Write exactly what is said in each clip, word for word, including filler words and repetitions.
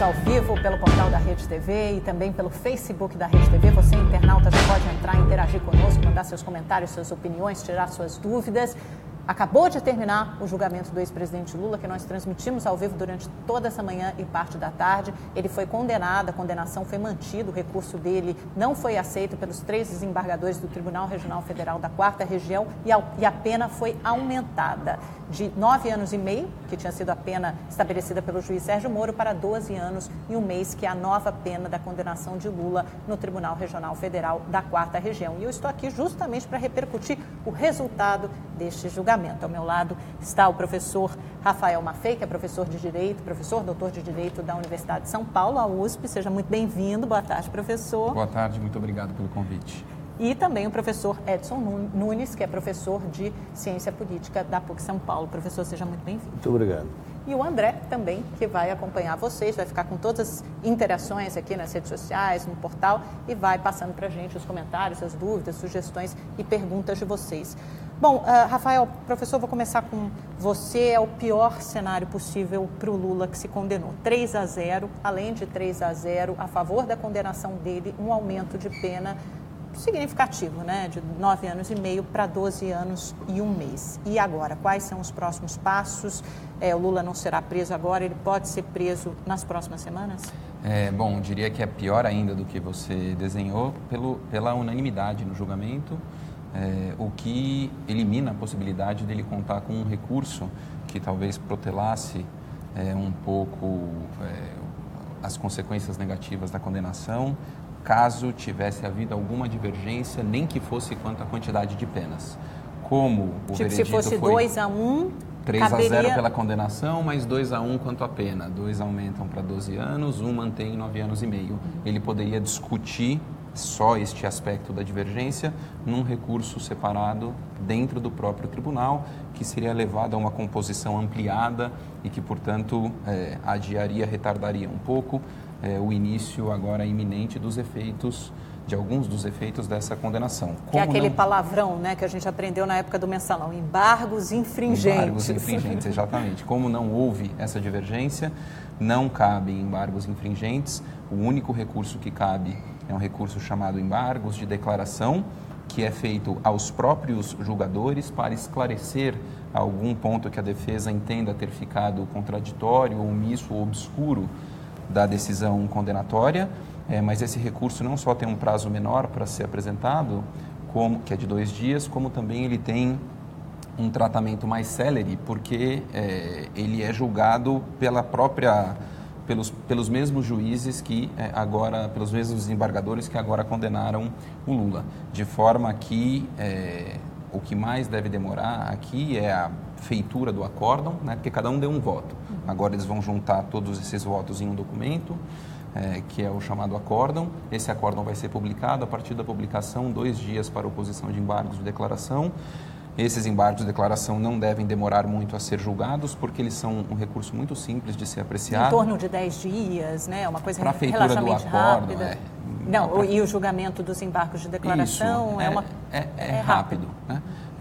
ao vivo pelo portal da Rede T V e também pelo Facebook da Rede T V. Você, internauta, já pode entrar, interagir conosco, mandar seus comentários, suas opiniões, tirar suas dúvidas. Acabou de terminar o julgamento do ex-presidente Lula, que nós transmitimos ao vivo durante toda essa manhã e parte da tarde. Ele foi condenado, a condenação foi mantida, o recurso dele não foi aceito pelos três desembargadores do Tribunal Regional Federal da Quarta Região e a, e a pena foi aumentada de nove anos e meio, que tinha sido a pena estabelecida pelo juiz Sérgio Moro, para doze anos e um mês, que é a nova pena da condenação de Lula no Tribunal Regional Federal da Quarta Região. E eu estou aqui justamente para repercutir o resultado deste julgamento. Ao meu lado está o professor Rafael Maffei, que é professor de Direito, professor doutor de Direito da Universidade de São Paulo, a U S P. Seja muito bem-vindo. Boa tarde, professor. Boa tarde, muito obrigado pelo convite. E também o professor Edson Nunes, que é professor de Ciência Política da P U C São Paulo. Professor, seja muito bem-vindo. Muito obrigado. E o André também, que vai acompanhar vocês, vai ficar com todas as interações aqui nas redes sociais, no portal, e vai passando para a gente os comentários, as dúvidas, sugestões e perguntas de vocês. Bom, uh, Rafael, professor, vou começar com você. É o pior cenário possível para o Lula, que se condenou. três a zero, além de três a zero, a favor da condenação dele, um aumento de pena significativo, né? De nove anos e meio para doze anos e um mês. E agora, quais são os próximos passos? É, o Lula não será preso agora, ele pode ser preso nas próximas semanas? É, bom, diria que é pior ainda do que você desenhou, pelo, pela unanimidade no julgamento, é, o que elimina a possibilidade dele contar com um recurso que talvez protelasse é, um pouco é, as consequências negativas da condenação, caso tivesse havido alguma divergência, nem que fosse quanto à quantidade de penas. Como o tipo, veredito se fosse foi dois a um, três a zero caberia... pela condenação, mais dois a um quanto à pena. Dois aumentam para doze anos, um mantém nove anos e meio. Ele poderia discutir só este aspecto da divergência num recurso separado dentro do próprio tribunal, que seria levado a uma composição ampliada e que, portanto, é, adiaria, retardaria um pouco É, o início agora iminente dos efeitos, de alguns dos efeitos dessa condenação. Como que é aquele não... palavrão, né, que a gente aprendeu na época do mensalão, embargos infringentes. Embargos infringentes, exatamente. Como não houve essa divergência, não cabem embargos infringentes. O único recurso que cabe é um recurso chamado embargos de declaração, que é feito aos próprios julgadores para esclarecer algum ponto que a defesa entenda ter ficado contraditório, omisso ou obscuro da decisão condenatória, é, mas esse recurso não só tem um prazo menor para ser apresentado, como, que é de dois dias, como também ele tem um tratamento mais célere, porque é, ele é julgado pela própria, pelos, pelos mesmos juízes que é, agora, pelos mesmos desembargadores que agora condenaram o Lula, de forma que é, o que mais deve demorar aqui é a feitura do acórdão, né, porque cada um deu um voto. Agora eles vão juntar todos esses votos em um documento, é, que é o chamado acórdão. Esse acórdão vai ser publicado. A partir da publicação, dois dias para oposição de embargos de declaração. Esses embargos de declaração não devem demorar muito a ser julgados, porque eles são um recurso muito simples de ser apreciado. Em torno de dez dias, né? Uma coisa pra relativamente do acórdão, rápida. É, não, pra... e o julgamento dos embargos de declaração Isso, é, é, uma... é, é, é rápido. rápido. Né?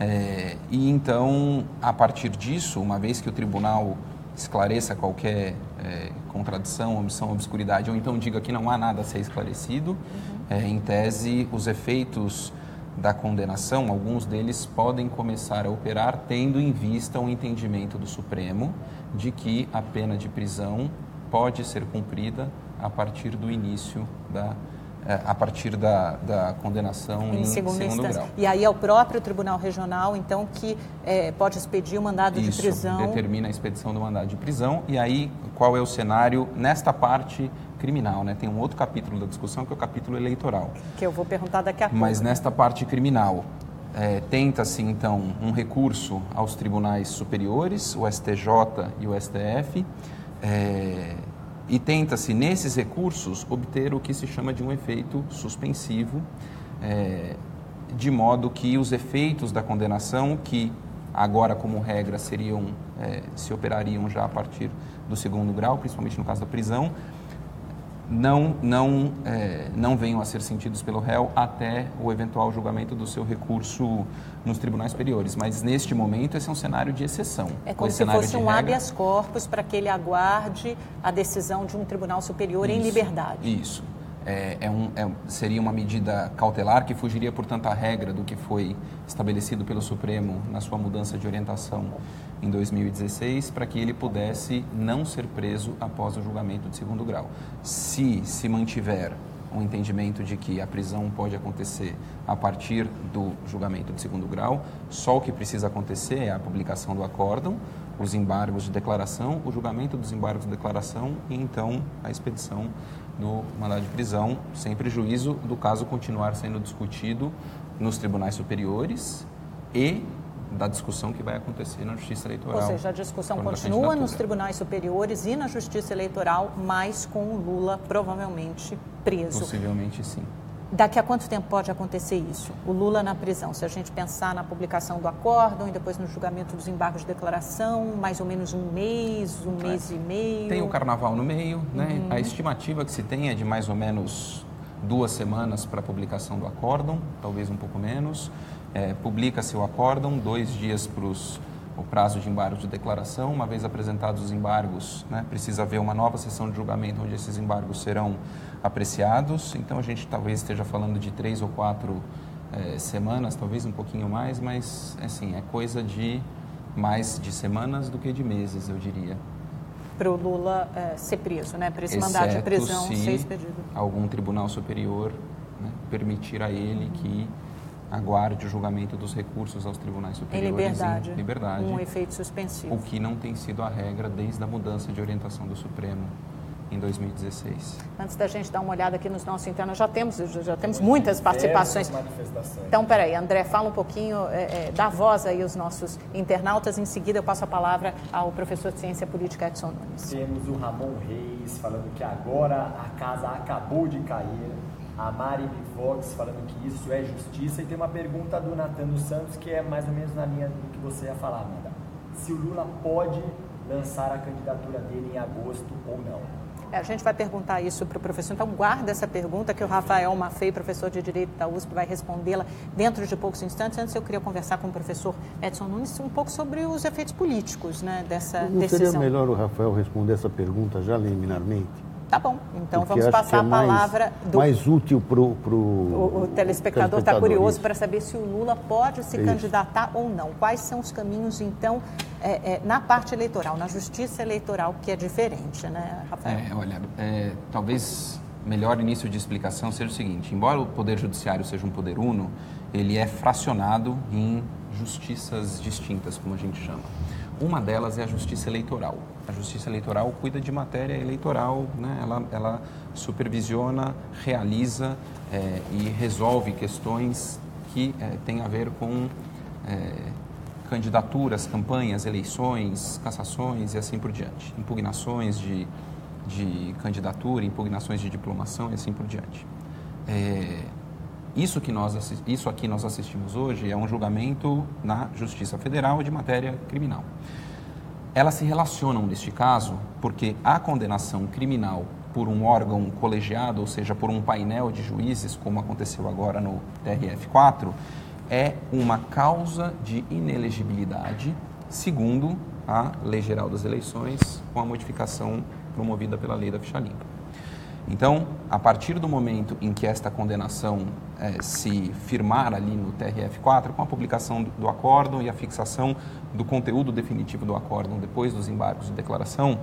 É, e então, a partir disso, uma vez que o tribunal esclareça qualquer é, contradição, omissão, obscuridade, ou então diga que não há nada a ser esclarecido, uhum. é, em tese, os efeitos da condenação, alguns deles podem começar a operar tendo em vista o entendimento do Supremo de que a pena de prisão pode ser cumprida a partir do início da a partir da, da condenação em, em segundo grau. E aí é o próprio Tribunal Regional, então, que é, pode expedir o mandado Isso, de prisão. determina a expedição do mandado de prisão. E aí, qual é o cenário nesta parte criminal, né? Tem um outro capítulo da discussão, que é o capítulo eleitoral. Que eu vou perguntar daqui a pouco. Mas nesta parte criminal, é, tenta-se, então, um recurso aos tribunais superiores, o S T J e o S T F, é, e tenta-se, nesses recursos, obter o que se chama de um efeito suspensivo, é, de modo que os efeitos da condenação, que agora, como regra, seriam, é, se operariam já a partir do segundo grau, principalmente no caso da prisão, não, não, é, não venham a ser sentidos pelo réu até o eventual julgamento do seu recurso nos tribunais superiores. Mas, neste momento, esse é um cenário de exceção. É como se fosse um habeas corpus para que ele aguarde a decisão de um tribunal superior Isso, em liberdade. Isso. É, é um, é, seria uma medida cautelar que fugiria, portanto, à regra do que foi estabelecido pelo Supremo na sua mudança de orientação em dois mil e dezesseis, para que ele pudesse não ser preso após o julgamento de segundo grau. Se se mantiver um entendimento de que a prisão pode acontecer a partir do julgamento de segundo grau, só o que precisa acontecer é a publicação do acórdão, os embargos de declaração, o julgamento dos embargos de declaração e, então, a expedição do mandado de prisão, sem prejuízo do caso continuar sendo discutido nos tribunais superiores e da discussão que vai acontecer na Justiça Eleitoral. Ou seja, a discussão continua nos tribunais superiores e na Justiça Eleitoral, mas com o Lula provavelmente preso. Possivelmente, sim. Daqui a quanto tempo pode acontecer isso? O Lula na prisão, se a gente pensar na publicação do acórdão e depois no julgamento dos embargos de declaração, mais ou menos um mês, um é. mês e meio. Tem o carnaval no meio, né? Uhum. A estimativa que se tem é de mais ou menos duas semanas para a publicação do acórdão, talvez um pouco menos. É, publica-se o acórdão, dois dias para o prazo de embargo de declaração. Uma vez apresentados os embargos, né, precisa haver uma nova sessão de julgamento onde esses embargos serão apreciados. Então, a gente talvez esteja falando de três ou quatro é, semanas, talvez um pouquinho mais, mas, assim, é coisa de mais de semanas do que de meses, eu diria. Para o Lula é, ser preso, né? Para esse mandato de prisão se ser expedido. Algum tribunal superior, né, permitir a ele que aguarde o julgamento dos recursos aos tribunais superiores em liberdade, em liberdade, um efeito suspensivo. O que não tem sido a regra desde a mudança de orientação do Supremo em dois mil e dezesseis. Antes da gente dar uma olhada aqui nos nossos internos, já temos, já temos muitas participações. Então, peraí, André, fala um pouquinho, é, é, dá voz aí aos nossos internautas. Em seguida, eu passo a palavra ao professor de Ciência Política, Edson Nunes. Temos o Ramon Reis falando que agora a casa acabou de cair. A Mari Vox falando que isso é justiça. E tem uma pergunta do Natan dos Santos, que é mais ou menos na linha do que você ia falar, Amanda. Se o Lula pode lançar a candidatura dele em agosto ou não? É, a gente vai perguntar isso para o professor. Então, guarda essa pergunta que o Rafael Maffei, professor de Direito da U S P, vai respondê-la dentro de poucos instantes. Antes, eu queria conversar com o professor Edson Nunes um pouco sobre os efeitos políticos, né, dessa não decisão. Não seria melhor o Rafael responder essa pergunta já liminarmente? Tá bom, então Porque vamos passar é a palavra mais, do... mais útil para o... O, o telespectador está curioso para saber se o Lula pode se isso. candidatar ou não. Quais são os caminhos, então, é, é, na parte eleitoral, na justiça eleitoral, que é diferente, né, Rafael? É, olha, é, talvez melhor início de explicação seja o seguinte: embora o Poder Judiciário seja um poder uno, ele é fracionado em justiças distintas, como a gente chama. Uma delas é a Justiça Eleitoral. A Justiça Eleitoral cuida de matéria eleitoral, né? ela, ela supervisiona, realiza é, e resolve questões que é, têm a ver com é, candidaturas, campanhas, eleições, cassações e assim por diante. Impugnações de, de candidatura, impugnações de diplomação e assim por diante. É, Isso, que nós, isso aqui nós assistimos hoje é um julgamento na Justiça Federal de matéria criminal. Elas se relacionam neste caso porque a condenação criminal por um órgão colegiado, ou seja, por um painel de juízes, como aconteceu agora no T R F quatro, é uma causa de inelegibilidade, segundo a Lei Geral das Eleições, com a modificação promovida pela Lei da Ficha Limpa. Então, a partir do momento em que esta condenação eh, se firmar ali no T R F quatro, com a publicação do, do acórdão e a fixação do conteúdo definitivo do acórdão depois dos embargos de declaração,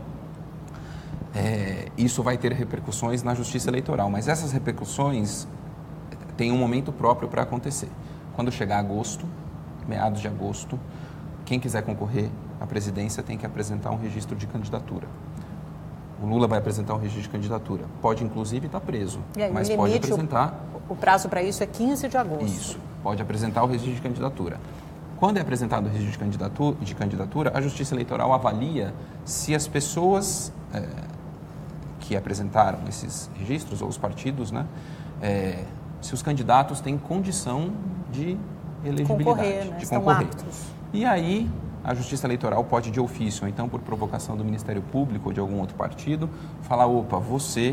eh, isso vai ter repercussões na Justiça Eleitoral. Mas essas repercussões têm um momento próprio para acontecer. Quando chegar agosto, meados de agosto, quem quiser concorrer à presidência tem que apresentar um registro de candidatura. O Lula vai apresentar um registro de candidatura. Pode, inclusive, estar preso, aí, mas limite, pode apresentar... O, o prazo para isso é quinze de agosto. Isso, pode apresentar o registro de candidatura. Quando é apresentado o registro de candidatura, de candidatura a Justiça Eleitoral avalia se as pessoas é, que apresentaram esses registros, ou os partidos, né, é, se os candidatos têm condição de elegibilidade, concorrer, né? de Estão concorrer. aptos. E aí... a Justiça Eleitoral pode, de ofício, ou então por provocação do Ministério Público ou de algum outro partido, falar, opa, você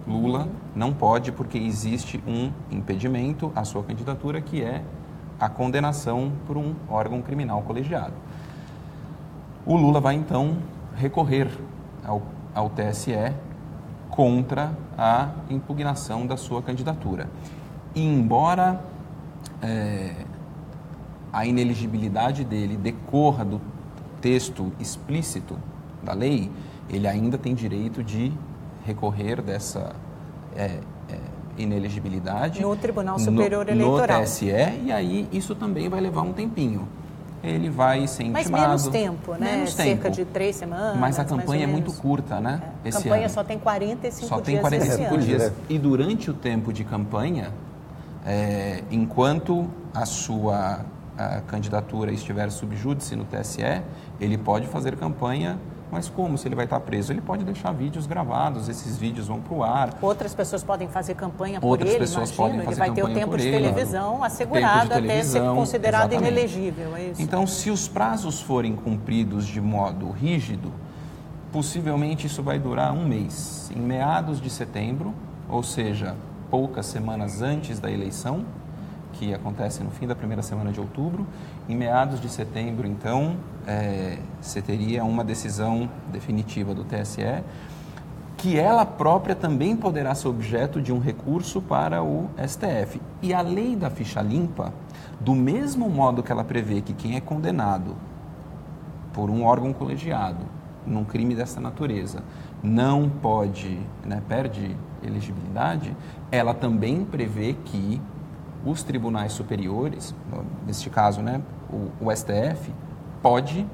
Lula não pode porque existe um impedimento à sua candidatura, que é a condenação por um órgão criminal colegiado. O Lula vai, então, recorrer ao, ao T S E contra a impugnação da sua candidatura. E, embora é, a inelegibilidade dele decorra do texto explícito da lei, ele ainda tem direito de recorrer dessa é, é, inelegibilidade no Tribunal Superior no, Eleitoral. No T S E, e aí isso também vai levar um tempinho. Ele vai ser intimado. Mas menos tempo, né? Menos Cerca tempo. de três semanas. Mas a campanha é muito curta, né? É. Esse A campanha ano. só tem quarenta e cinco só dias. tem quarenta e cinco esse dias. ano. E durante o tempo de campanha, é, enquanto a sua a candidatura estiver subjúdice no T S E, ele pode fazer campanha. Mas como? Se ele vai estar preso? Ele pode deixar vídeos gravados, esses vídeos vão para o ar. Outras pessoas podem fazer campanha por Outras ele, pessoas imagino. podem Ele fazer vai ter o campanha tempo por de ele, televisão claro. assegurado Tempo de até televisão, ser considerado exatamente. inelegível, é isso? Então, se os prazos forem cumpridos de modo rígido, possivelmente isso vai durar um mês. Em meados de setembro, ou seja, poucas semanas antes da eleição, que acontece no fim da primeira semana de outubro, em meados de setembro, então, é, você teria uma decisão definitiva do T S E, que ela própria também poderá ser objeto de um recurso para o S T F. E a lei da ficha limpa, do mesmo modo que ela prevê que quem é condenado por um órgão colegiado num crime dessa natureza não pode, né, perde elegibilidade, ela também prevê que os tribunais superiores, neste caso, né, o, o S T F, pode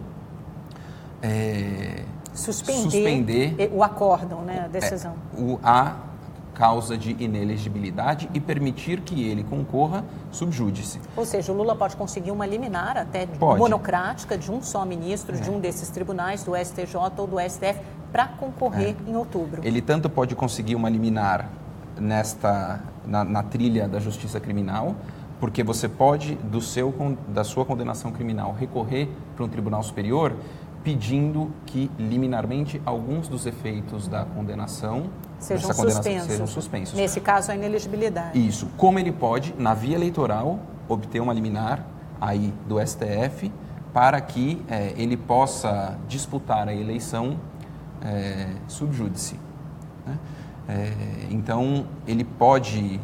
é, suspender, suspender o acórdão, né, a decisão. É, o, a causa de inelegibilidade e permitir que ele concorra subjúdice. Ou seja, o Lula pode conseguir uma liminar até Pode. monocrática de um só ministro É. de um desses tribunais, do S T J ou do S T F, para concorrer é. em outubro. Ele tanto pode conseguir uma liminar nesta na, na trilha da justiça criminal, porque você pode do seu da sua condenação criminal recorrer para um tribunal superior pedindo que liminarmente alguns dos efeitos da condenação sejam condenação suspensos. sejam suspensos. Nesse caso, a inelegibilidade. Isso. Como ele pode, na via eleitoral, obter uma liminar aí do S T F para que é, ele possa disputar a eleição é, subjúdice. Né? É, então, ele pode,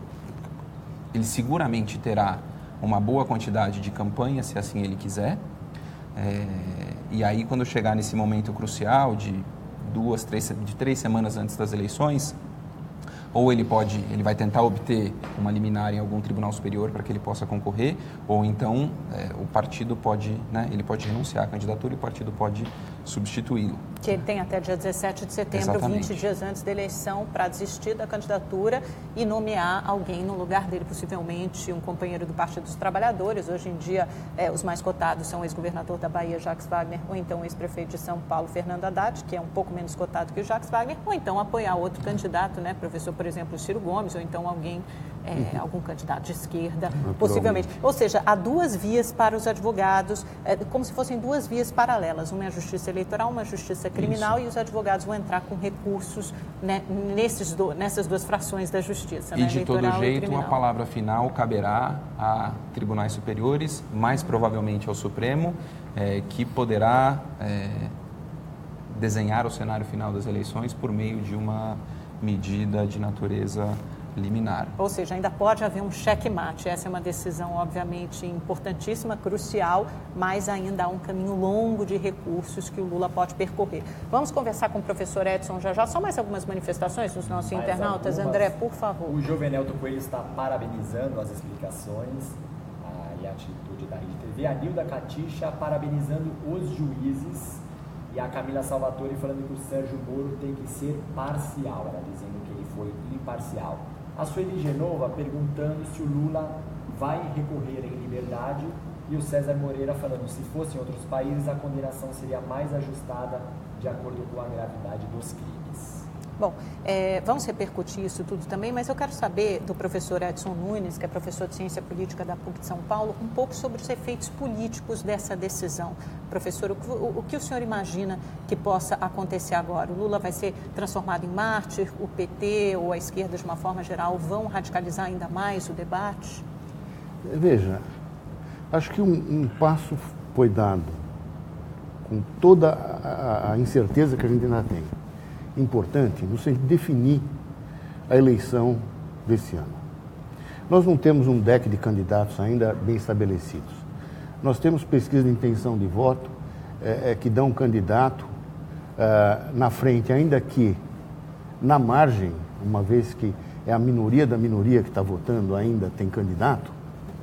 ele seguramente terá uma boa quantidade de campanha, se assim ele quiser. É, e aí, quando chegar nesse momento crucial de duas, três, de três semanas antes das eleições, ou ele pode, ele vai tentar obter uma liminar em algum tribunal superior para que ele possa concorrer, ou então é, o partido pode, né, ele pode renunciar à candidatura e o partido pode substituí-lo. Que ele tem até dia dezessete de setembro, Exatamente. vinte dias antes da eleição, para desistir da candidatura e nomear alguém no lugar dele, possivelmente um companheiro do Partido dos Trabalhadores. Hoje em dia, eh, os mais cotados são o ex-governador da Bahia, Jacques Wagner, ou então o ex-prefeito de São Paulo, Fernando Haddad, que é um pouco menos cotado que o Jacques Wagner, ou então apoiar outro candidato, né, professor, por exemplo, Ciro Gomes, ou então alguém, eh, algum candidato de esquerda, possivelmente. Ou seja, há duas vias para os advogados, eh, como se fossem duas vias paralelas, uma é a justiça eleitoral, uma é a justiça criminal. Isso. E os advogados vão entrar com recursos, né, nesses do, nessas duas frações da justiça. E né, de todo jeito, e a palavra final caberá a tribunais superiores, mais provavelmente ao Supremo, é, que poderá é, desenhar o cenário final das eleições por meio de uma medida de natureza liminar. Ou seja, ainda pode haver um checkmate. Essa é uma decisão, obviamente, importantíssima, crucial, mas ainda há um caminho longo de recursos que o Lula pode percorrer. Vamos conversar com o professor Edson já já. Só mais algumas manifestações dos nossos mais internautas. Algumas. André, por favor. O Jovenelto Coelho está parabenizando as explicações a, e a atitude da Rede T V. A Nilda Catixa parabenizando os juízes. E a Camila Salvatore falando que o Sérgio Moro tem que ser parcial. Ela dizendo que ele foi imparcial. A Sueli Genova perguntando se o Lula vai recorrer em liberdade e o César Moreira falando se fosse em outros países a condenação seria mais ajustada de acordo com a gravidade dos crimes. Bom, é, vamos repercutir isso tudo também, mas eu quero saber do professor Edson Nunes, que é professor de Ciência Política da P U C de São Paulo, um pouco sobre os efeitos políticos dessa decisão. Professor, o, o, o que o senhor imagina que possa acontecer agora? O Lula vai ser transformado em mártir, o P T ou a esquerda, de uma forma geral, vão radicalizar ainda mais o debate? Veja, acho que um, um passo foi dado, com toda a, a incerteza que a gente ainda tem, importante no sentido de definir a eleição desse ano. Nós não temos um deck de candidatos ainda bem estabelecidos. Nós temos pesquisa de intenção de voto é, é, que dão um candidato é, na frente, ainda que na margem, uma vez que é a minoria da minoria que está votando ainda tem candidato,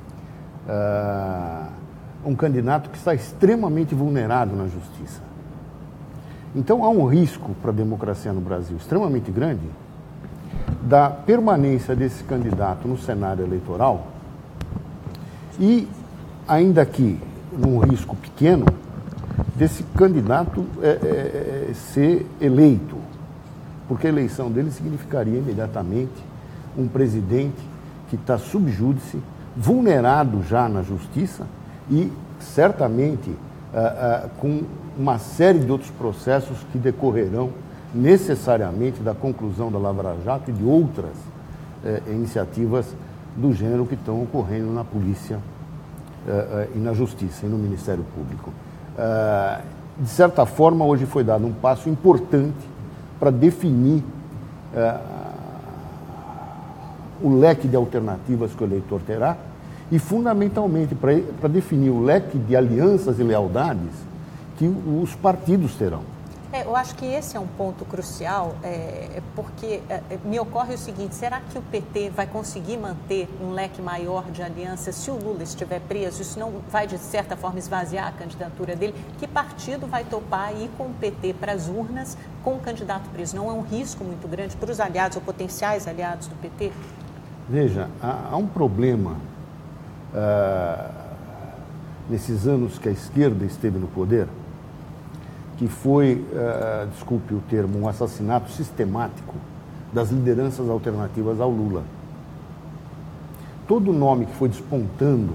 é, um candidato que está extremamente vulnerado na justiça. Então, há um risco para a democracia no Brasil extremamente grande da permanência desse candidato no cenário eleitoral e, ainda que num risco pequeno, desse candidato é, é, ser eleito, porque a eleição dele significaria imediatamente um presidente que está sub júdice, vulnerado já na justiça e, certamente, ah, ah, com uma série de outros processos que decorrerão necessariamente da conclusão da Lava Jato e de outras eh, iniciativas do gênero que estão ocorrendo na polícia eh, eh, e na justiça e no Ministério Público. Ah, de certa forma, hoje foi dado um passo importante para definir ah, o leque de alternativas que o eleitor terá e, fundamentalmente, para definir o leque de alianças e lealdades que os partidos terão. É, eu acho que esse é um ponto crucial, é, porque é, me ocorre o seguinte: será que o P T vai conseguir manter um leque maior de alianças se o Lula estiver preso? Isso não vai, de certa forma, esvaziar a candidatura dele? Que partido vai topar ir com o P T para as urnas com o candidato preso? Não é um risco muito grande para os aliados ou potenciais aliados do P T? Veja, há, há um problema uh, nesses anos que a esquerda esteve no poder, que foi, uh, desculpe o termo, um assassinato sistemático das lideranças alternativas ao Lula. Todo nome que foi despontando,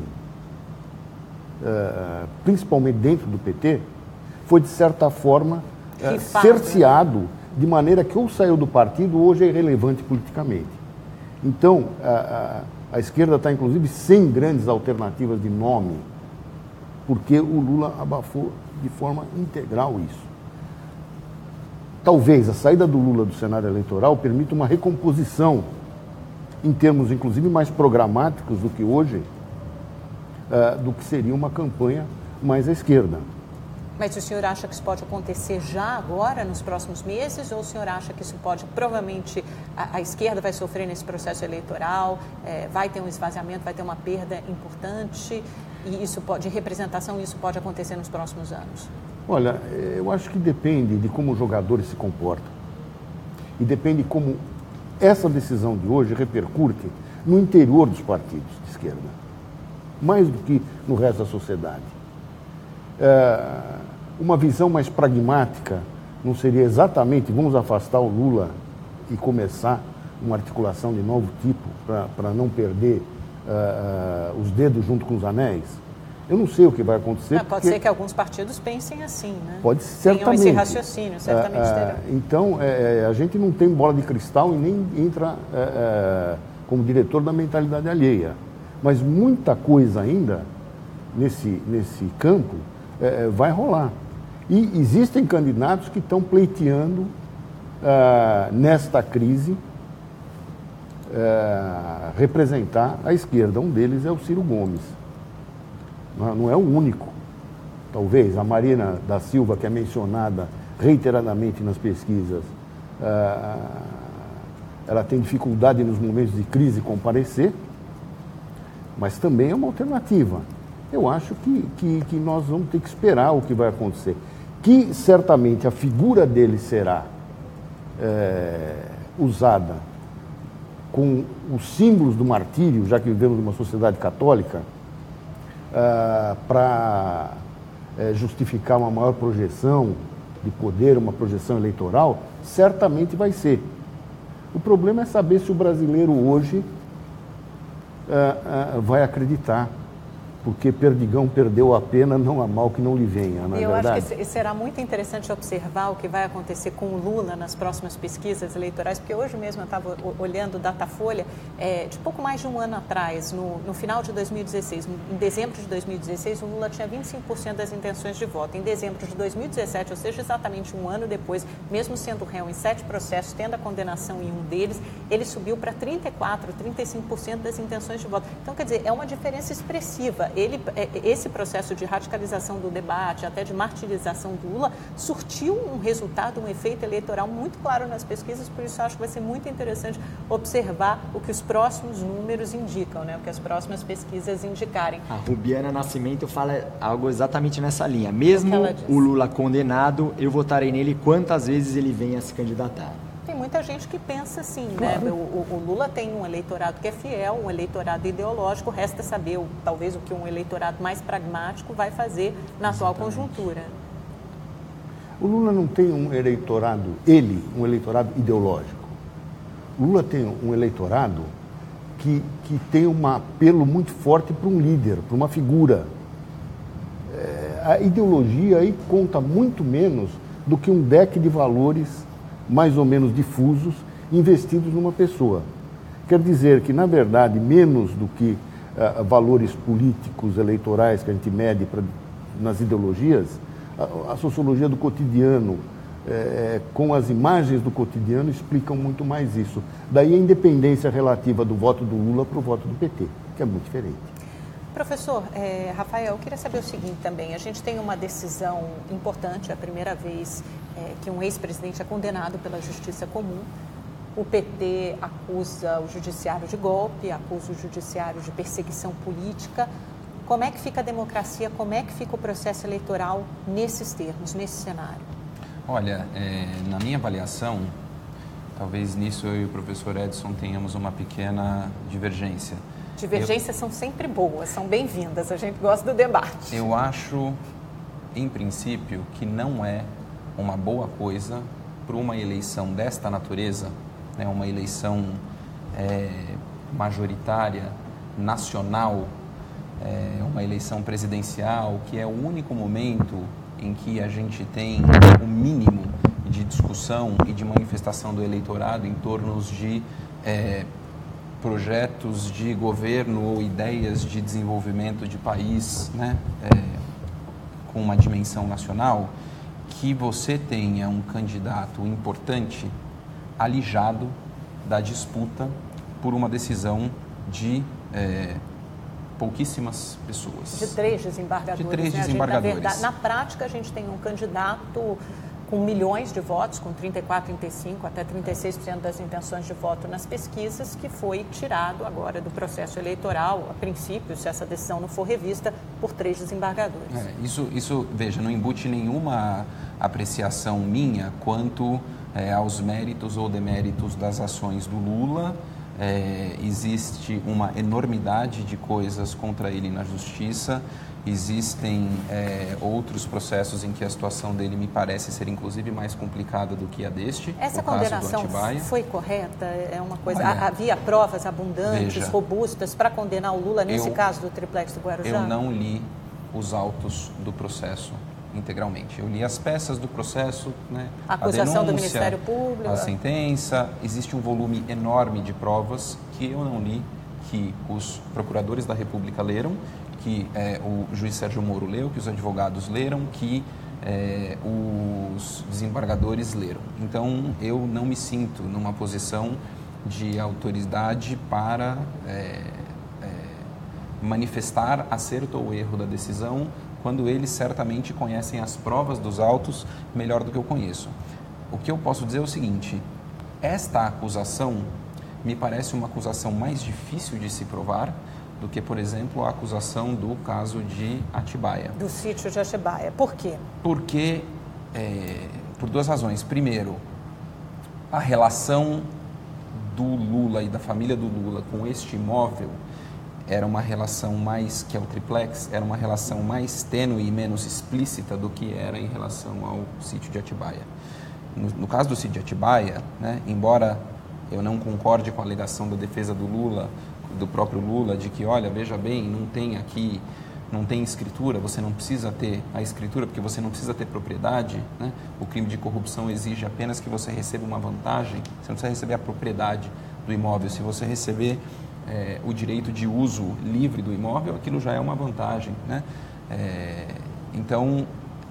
uh, principalmente dentro do P T, foi, de certa forma, uh, cerceado, de maneira que ou saiu do partido ou hoje é irrelevante politicamente. Então, uh, uh, a esquerda está, inclusive, sem grandes alternativas de nome, porque o Lula abafou de forma integral isso. Talvez a saída do Lula do cenário eleitoral permita uma recomposição, em termos inclusive mais programáticos do que hoje, uh, do que seria uma campanha mais à esquerda. Mas o senhor acha que isso pode acontecer já agora, nos próximos meses, ou o senhor acha que isso pode, provavelmente, a, a esquerda vai sofrer nesse processo eleitoral, é, vai ter um esvaziamento, vai ter uma perda importante, e isso pode, de representação, isso pode acontecer nos próximos anos? Olha, eu acho que depende de como os jogadores se comportam. E depende de como essa decisão de hoje repercute no interior dos partidos de esquerda, mais do que no resto da sociedade. É, uma visão mais pragmática não seria exatamente vamos afastar o Lula e começar uma articulação de novo tipo para não perder uh, uh, os dedos junto com os anéis? Eu não sei o que vai acontecer. Ah, pode ser que alguns partidos pensem assim, né? Pode ser, certamente. Tenham esse raciocínio, certamente uh, terão. Uh, então, é, a gente não tem bola de cristal e nem entra uh, uh, como diretor da mentalidade alheia. Mas muita coisa ainda nesse, nesse campo uh, vai rolar. E existem candidatos que estão pleiteando uh, nesta crise uh, representar a esquerda. Um deles é o Ciro Gomes. Não é o único. Talvez a Marina da Silva, que é mencionada reiteradamente nas pesquisas, ela tem dificuldade nos momentos de crise comparecer, mas também é uma alternativa. Eu acho que, que, que nós vamos ter que esperar o que vai acontecer. Que certamente a figura dele será é, usada com os símbolos do martírio, já que vivemos numa sociedade católica, Uh, para uh, justificar uma maior projeção de poder, uma projeção eleitoral, certamente vai ser. O problema é saber se o brasileiro hoje uh, uh, vai acreditar. Porque perdigão perdeu a pena, não há mal que não lhe venha, não é Eu verdade? acho que será muito interessante observar o que vai acontecer com o Lula nas próximas pesquisas eleitorais, porque hoje mesmo eu estava olhando o Datafolha, é, de pouco mais de um ano atrás, no, no final de dois mil e dezesseis, em dezembro de dois mil e dezesseis, o Lula tinha vinte e cinco por cento das intenções de voto. Em dezembro de dois mil e dezessete, ou seja, exatamente um ano depois, mesmo sendo réu em sete processos, tendo a condenação em um deles, ele subiu para trinta e quatro, trinta e cinco por cento das intenções de voto. Então, quer dizer, é uma diferença expressiva. Ele, esse processo de radicalização do debate, até de martirização do Lula, surtiu um resultado, um efeito eleitoral muito claro nas pesquisas, por isso acho que vai ser muito interessante observar o que os próximos números indicam, né? O que as próximas pesquisas indicarem. A Rubiana Nascimento fala algo exatamente nessa linha. Mesmo o Lula condenado, eu votarei nele quantas vezes ele venha a se candidatar. Tem muita gente que pensa assim, né? O, o, o Lula tem um eleitorado que é fiel, um eleitorado ideológico, resta saber o, talvez o que um eleitorado mais pragmático vai fazer na atual conjuntura. O Lula não tem um eleitorado, ele, um eleitorado ideológico. O Lula tem um eleitorado que, que tem um apelo muito forte para um líder, para uma figura. É, a ideologia aí conta muito menos do que um deck de valores mais ou menos difusos, investidos numa pessoa. Quer dizer que, na verdade, menos do que uh, valores políticos, eleitorais que a gente mede pra, nas ideologias, a, a sociologia do cotidiano, eh, com as imagens do cotidiano, explicam muito mais isso. Daí a independência relativa do voto do Lula para o voto do P T, que é muito diferente. Professor, é, Rafael, eu queria saber o seguinte também. A gente tem uma decisão importante, é a primeira vez é, que um ex-presidente é condenado pela Justiça Comum. O P T acusa o judiciário de golpe, acusa o judiciário de perseguição política. Como é que fica a democracia, como é que fica o processo eleitoral nesses termos, nesse cenário? Olha, é, na minha avaliação, talvez nisso eu e o professor Edson tenhamos uma pequena divergência. Divergências eu, são sempre boas, são bem-vindas, a gente gosta do debate. Eu acho, em princípio, que não é uma boa coisa para uma eleição desta natureza, né, uma eleição é, majoritária, nacional, é, uma eleição presidencial, que é o único momento em que a gente tem o mínimo de discussão e de manifestação do eleitorado em torno de é, projetos de governo ou ideias de desenvolvimento de país, né, é, com uma dimensão nacional, que você tenha um candidato importante alijado da disputa por uma decisão de é, pouquíssimas pessoas. De três desembargadores. De três né? desembargadores. A gente, na, verdade, na prática, a gente tem um candidato com milhões de votos, com trinta e quatro, trinta e cinco, até trinta e seis por cento das intenções de voto nas pesquisas, que foi tirado agora do processo eleitoral, a princípio, se essa decisão não for revista, por três desembargadores. É, isso, isso, veja, não embute nenhuma apreciação minha quanto é, aos méritos ou deméritos das ações do Lula. É, existe uma enormidade de coisas contra ele na justiça. Existem é, outros processos em que a situação dele me parece ser inclusive mais complicada do que a deste. Essa condenação foi correta? É uma coisa. Olha, havia provas abundantes, veja, robustas para condenar o Lula nesse eu, caso do triplex do Guarujá? Eu não li os autos do processo integralmente. Eu li as peças do processo, né? A acusação a denúncia, do Ministério Público, a sentença. Existe um volume enorme de provas que eu não li, que os procuradores da República leram, que é, o juiz Sérgio Moro leu, que os advogados leram, que é, os desembargadores leram. Então, eu não me sinto numa posição de autoridade para é, é, manifestar acerto ou erro da decisão, quando eles certamente conhecem as provas dos autos melhor do que eu conheço. O que eu posso dizer é o seguinte: esta acusação me parece uma acusação mais difícil de se provar do que, por exemplo, a acusação do caso de Atibaia. Do sítio de Atibaia. Por quê? Porque, é, por duas razões. Primeiro, a relação do Lula e da família do Lula com este imóvel era uma relação mais, que é o triplex, era uma relação mais tênue e menos explícita do que era em relação ao sítio de Atibaia. No, no caso do sítio de Atibaia, né, embora eu não concorde com a alegação da defesa do Lula, do próprio Lula, de que, olha, veja bem, não tem aqui, não tem escritura, você não precisa ter a escritura porque você não precisa ter propriedade, né? O crime de corrupção exige apenas que você receba uma vantagem, você não precisa receber a propriedade do imóvel. Se você receber é, o direito de uso livre do imóvel, aquilo já é uma vantagem, né? É, então,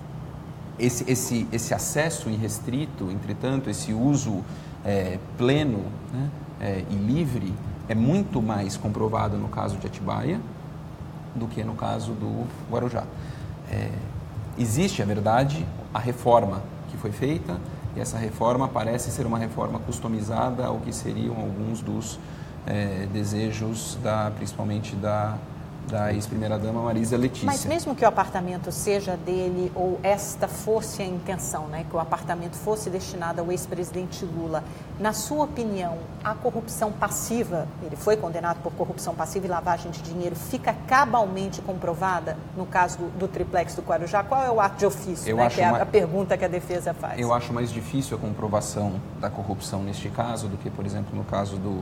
esse, esse, esse acesso irrestrito, entretanto, esse uso é, pleno, né, é, e livre, é muito mais comprovado no caso de Atibaia do que no caso do Guarujá. É, existe, é verdade, a reforma que foi feita, e essa reforma parece ser uma reforma customizada ao que seriam alguns dos é, desejos, da, principalmente da, da ex-primeira-dama Marisa Letícia. Mas mesmo que o apartamento seja dele, ou esta fosse a intenção, né, que o apartamento fosse destinado ao ex-presidente Lula, na sua opinião, a corrupção passiva, ele foi condenado por corrupção passiva e lavagem de dinheiro, fica cabalmente comprovada no caso do, do triplex do Guarujá? Qual é o ato de ofício, né, que é a, a pergunta que a defesa faz? Eu acho mais difícil a comprovação da corrupção neste caso do que, por exemplo, no caso do,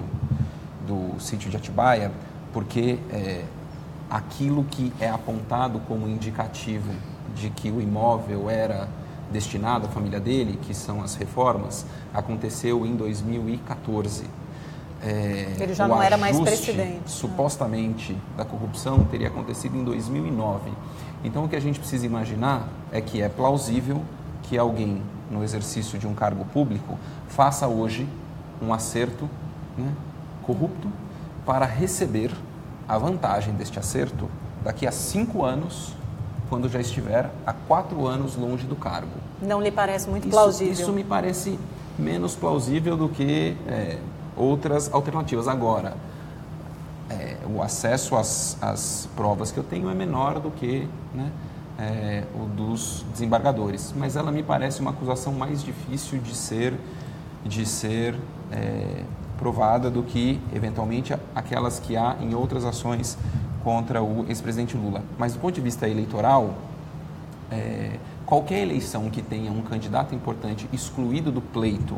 do sítio de Atibaia, porque é, aquilo que é apontado como indicativo de que o imóvel era destinado à família dele, que são as reformas, aconteceu em dois mil e quatorze. É, Ele já não era mais presidente. Supostamente, da corrupção teria acontecido em dois mil e nove. Então, o que a gente precisa imaginar é que é plausível que alguém, no exercício de um cargo público, faça hoje um acerto, né, corrupto para receber a vantagem deste acerto daqui a cinco anos, quando já estiver há quatro anos longe do cargo. Não lhe parece muito isso, plausível? Isso me parece menos plausível do que é, outras alternativas. Agora, é, o acesso às, às provas que eu tenho é menor do que, né, é, o dos desembargadores, mas ela me parece uma acusação mais difícil de ser, de ser é, provada do que, eventualmente, aquelas que há em outras ações contra o ex-presidente Lula. Mas, do ponto de vista eleitoral, é, qualquer eleição que tenha um candidato importante excluído do pleito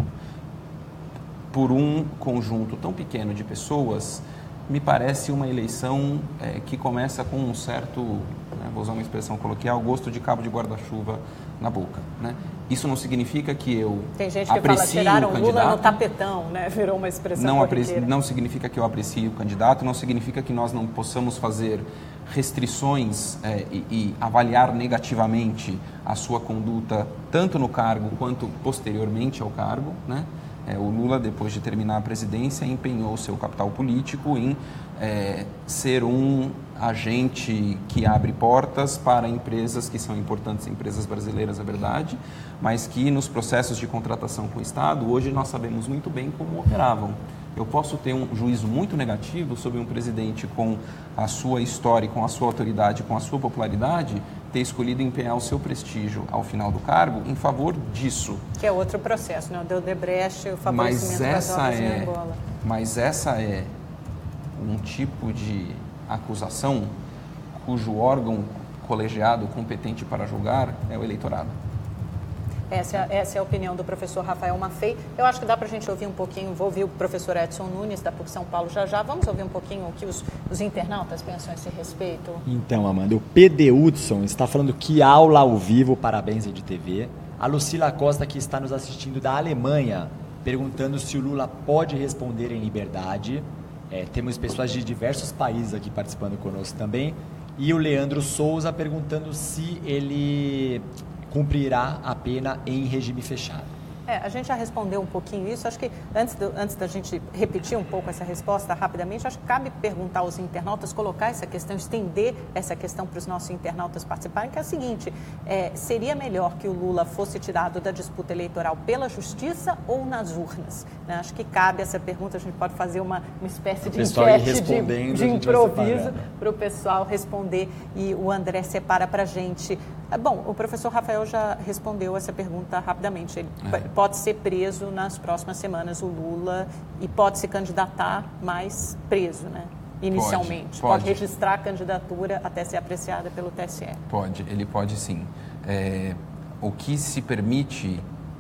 por um conjunto tão pequeno de pessoas, me parece uma eleição é, que começa com um certo, né, vou usar uma expressão coloquial, gosto de cabo de guarda-chuva na boca, né? Isso não significa que eu Tem gente que aprecie fala, tiraram o Lula no tapetão, né? Virou uma expressão não, corriqueira. não significa que eu aprecie o candidato, não significa que nós não possamos fazer restrições é, e, e avaliar negativamente a sua conduta, tanto no cargo quanto posteriormente ao cargo, né? É, o Lula, depois de terminar a presidência, empenhou seu capital político em é, ser um agente que abre portas para empresas que são importantes, empresas brasileiras, é verdade, mas que nos processos de contratação com o Estado, hoje nós sabemos muito bem como operavam. Eu posso ter um juízo muito negativo sobre um presidente com a sua história, com a sua autoridade, com a sua popularidade, ter escolhido empenhar o seu prestígio ao final do cargo em favor disso. Que é outro processo, né? O de Odebrecht, o favorecimento das obras em Angola. Mas essa é um tipo de acusação cujo órgão colegiado competente para julgar é o eleitorado. Essa é, essa é a opinião do professor Rafael Maffei. Eu acho que dá para a gente ouvir um pouquinho, vou ouvir o professor Edson Nunes, da PUC São Paulo, já já. Vamos ouvir um pouquinho o que os, os internautas pensam a esse respeito? Então, Amanda, o P D Hudson está falando que aula ao vivo, parabéns Rede T V. A Lucila Costa, que está nos assistindo da Alemanha, perguntando se o Lula pode responder em liberdade. É, temos pessoas de diversos países aqui participando conosco também. E o Leandro Souza perguntando se ele cumprirá a pena em regime fechado. É, a gente já respondeu um pouquinho isso. Acho que antes, do, antes da gente repetir um pouco essa resposta rapidamente, acho que cabe perguntar aos internautas, colocar essa questão, estender essa questão para os nossos internautas participarem, que é a seguinte, é, seria melhor que o Lula fosse tirado da disputa eleitoral pela justiça ou nas urnas? Né? Acho que cabe essa pergunta, a gente pode fazer uma, uma espécie de enquete de, de improviso para o pessoal responder e o André separa para a gente. Bom, o professor Rafael já respondeu essa pergunta rapidamente. Ele é. pode ser preso nas próximas semanas, o Lula, e pode se candidatar, mas preso, né? Inicialmente. Pode, pode. pode registrar a candidatura até ser apreciada pelo T S E. Pode, ele pode sim. É, o que se permite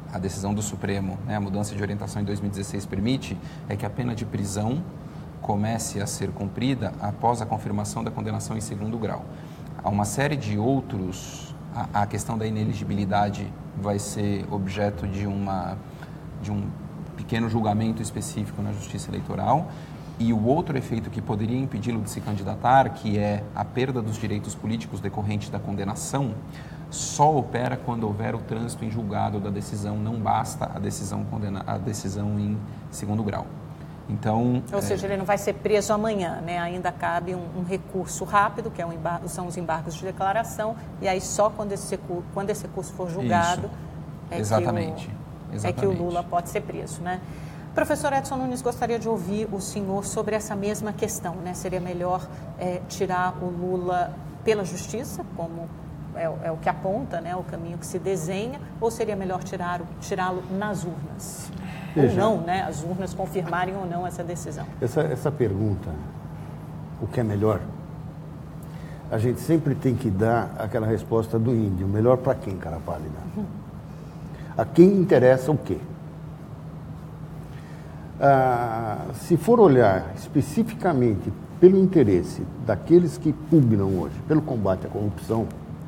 a decisão do Supremo, né, a mudança de orientação em dois mil e dezesseis permite, é que a pena de prisão comece a ser cumprida após a confirmação da condenação em segundo grau. Há uma série de outros, a, a questão da ineligibilidade vai ser objeto de, uma, de um pequeno julgamento específico na Justiça Eleitoral, e o outro efeito que poderia impedi-lo de se candidatar, que é a perda dos direitos políticos decorrente da condenação, só opera quando houver o trânsito em julgado da decisão, não basta a decisão, condena, a decisão em segundo grau. Então, Ou é... seja, ele não vai ser preso amanhã, né? Ainda cabe um, um recurso rápido, que é um embargo, são os embargos de declaração, e aí só quando esse, quando esse recurso for julgado é Exatamente. que, o, Exatamente. é que o Lula pode ser preso, né? Professor Edson Nunes, gostaria de ouvir o senhor sobre essa mesma questão, né? Seria melhor é, tirar o Lula pela justiça, como é, é o que aponta, né? O caminho que se desenha, ou seria melhor tirar, tirá-lo nas urnas? Veja, ou não, né? As urnas confirmarem ou não essa decisão. Essa, essa pergunta, o que é melhor, a gente sempre tem que dar aquela resposta do índio, melhor para quem, cara pálida? Uhum. A quem interessa o quê? Ah, se for olhar especificamente pelo interesse daqueles que pugnam hoje pelo combate à corrupção,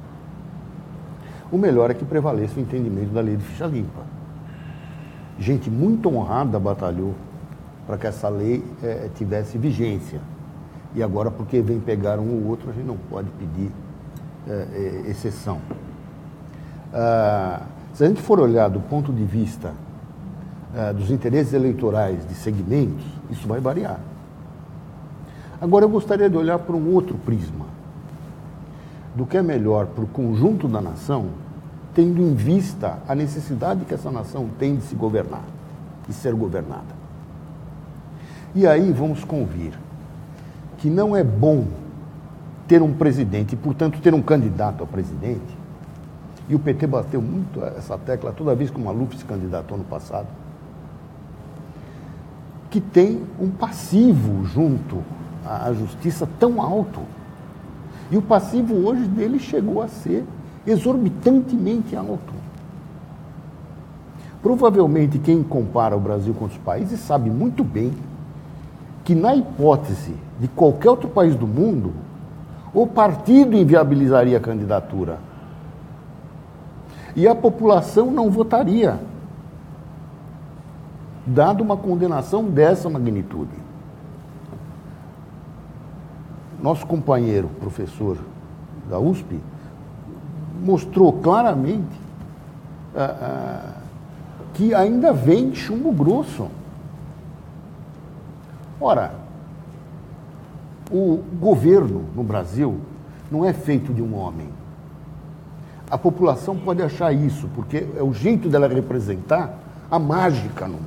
o melhor é que prevaleça o entendimento da lei de ficha limpa. Gente muito honrada batalhou para que essa lei eh, tivesse vigência. E agora, porque vem pegar um ou outro, a gente não pode pedir eh, exceção. Ah, se a gente for olhar do ponto de vista ah, dos interesses eleitorais de segmentos, isso vai variar. Agora, eu gostaria de olhar por um outro prisma, do que é melhor para o conjunto da nação, tendo em vista a necessidade que essa nação tem de se governar e ser governada. E aí vamos convir que não é bom ter um presidente e, portanto, ter um candidato a presidente, e o P T bateu muito essa tecla toda vez que o Maluf se candidatou no passado, que tem um passivo junto à justiça tão alto. E o passivo hoje dele chegou a ser exorbitantemente alto. Provavelmente quem compara o Brasil com outros países sabe muito bem que, na hipótese de qualquer outro país do mundo, o partido inviabilizaria a candidatura e a população não votaria, dado uma condenação dessa magnitude. Nosso companheiro, professor da U S P, mostrou claramente ah, ah, que ainda vem chumbo grosso. Ora, o governo no Brasil não é feito de um homem. A população pode achar isso, porque é o jeito dela representar a mágica no mundo.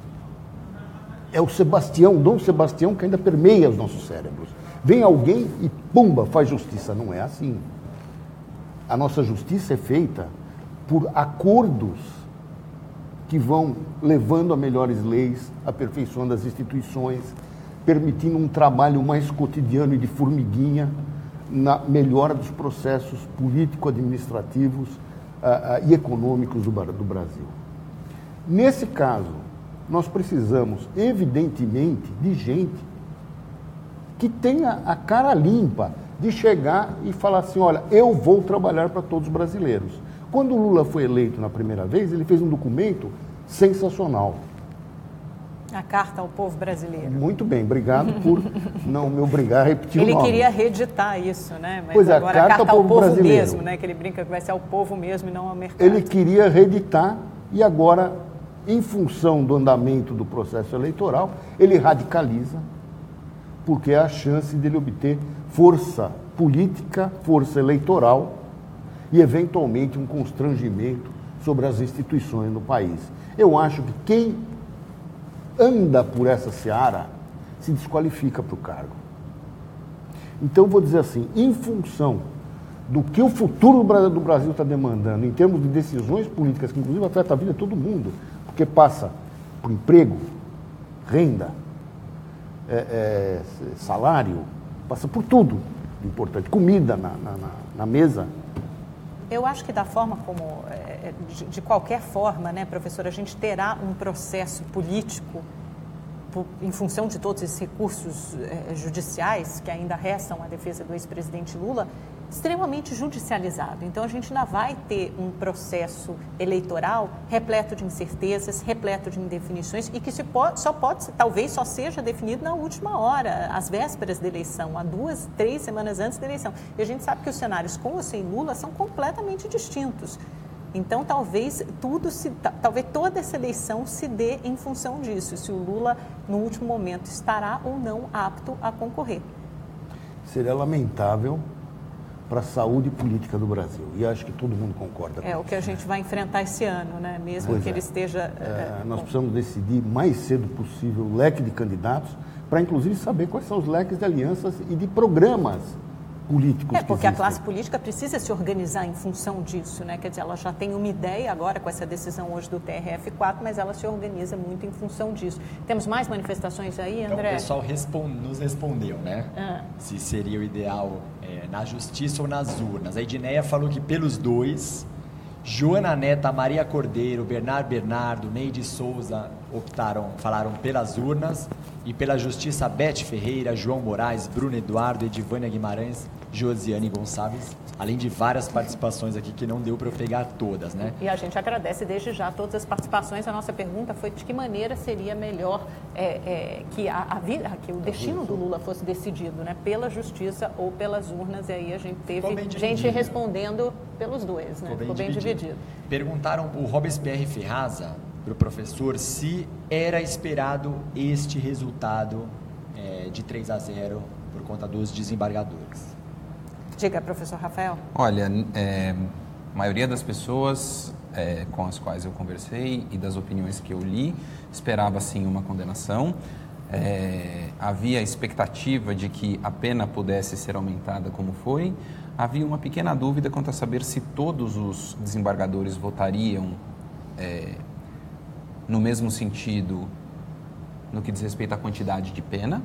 É o Sebastião, Dom Sebastião, que ainda permeia os nossos cérebros. Vem alguém e, pumba, faz justiça. Não é assim. A nossa justiça é feita por acordos que vão levando a melhores leis, aperfeiçoando as instituições, permitindo um trabalho mais cotidiano e de formiguinha na melhora dos processos político-administrativos uh, uh, e econômicos do, do Brasil. Nesse caso, nós precisamos, evidentemente, de gente que tenha a cara limpa de chegar e falar assim, olha, eu vou trabalhar para todos os brasileiros. Quando o Lula foi eleito na primeira vez, ele fez um documento sensacional. A Carta ao Povo Brasileiro. Muito bem, obrigado por não me obrigar a repetir ele o nome. Ele queria reeditar isso, né? Mas pois é, agora a Carta, a Carta ao ao Povo, Povo Brasileiro. mesmo, né? Que ele brinca que vai ser ao povo mesmo e não ao mercado. Ele queria reeditar e agora, em função do andamento do processo eleitoral, ele radicaliza, porque é a chance dele obter força política, força eleitoral e, eventualmente, um constrangimento sobre as instituições no país. Eu acho que quem anda por essa seara se desqualifica para o cargo. Então, vou dizer assim, em função do que o futuro do Brasil está demandando, em termos de decisões políticas, que inclusive afeta a vida de todo mundo, porque passa por emprego, renda, É, é, salário, passa por tudo importante, comida na, na, na mesa. Eu acho que da forma como, é, de, de qualquer forma, né, professora, a gente terá um processo político por, em função de todos esses recursos é, judiciais que ainda restam à defesa do ex-presidente Lula, extremamente judicializado. Então, a gente ainda vai ter um processo eleitoral repleto de incertezas, repleto de indefinições e que se pode, só pode, talvez só seja definido na última hora, às vésperas da eleição, há duas, três semanas antes da eleição. E a gente sabe que os cenários com ou sem Lula são completamente distintos. Então, talvez tudo se, talvez toda essa eleição se dê em função disso, se o Lula, no último momento, estará ou não apto a concorrer. Seria lamentável para a saúde política do Brasil. E acho que todo mundo concorda com É isso. o que a gente vai enfrentar esse ano, né? Mesmo Pois que é. ele esteja... É, é, nós com- precisamos decidir mais cedo possível o leque de candidatos, para inclusive saber quais são os leques de alianças e de programas políticos É, que porque a existem. classe política precisa se organizar em função disso, né? Quer dizer, ela já tem uma ideia agora com essa decisão hoje do T R F quatro, mas ela se organiza muito em função disso. Temos mais manifestações aí, Então, o André? pessoal respon- nos respondeu, né? Ah. Se seria o ideal é, na justiça ou nas urnas. A Edneia falou que pelos dois, Joana Neta, Maria Cordeiro, Bernardo Bernardo, Neide Souza optaram, falaram pelas urnas, e pela justiça Beth Ferreira, João Moraes, Bruno Eduardo, Edivânia Guimarães, Josiane Gonçalves, além de várias participações aqui que não deu para eu pegar todas, né? E a gente agradece desde já todas as participações. A nossa pergunta foi de que maneira seria melhor é, é, que, a, a vida, que o destino do Lula fosse decidido, né? Pela justiça ou pelas urnas. E aí a gente teve Ficou bem gente dividido. respondendo pelos dois, né? Ficou bem dividido. Perguntaram o Robespierre Ferraza para o professor se era esperado este resultado é, de três a zero por conta dos desembargadores. Diga, professor Rafael. Olha, é, a maioria das pessoas é, com as quais eu conversei e das opiniões que eu li esperava sim uma condenação. É, havia a expectativa de que a pena pudesse ser aumentada como foi. Havia uma pequena dúvida quanto a saber se todos os desembargadores votariam é, no mesmo sentido no que diz respeito à quantidade de pena.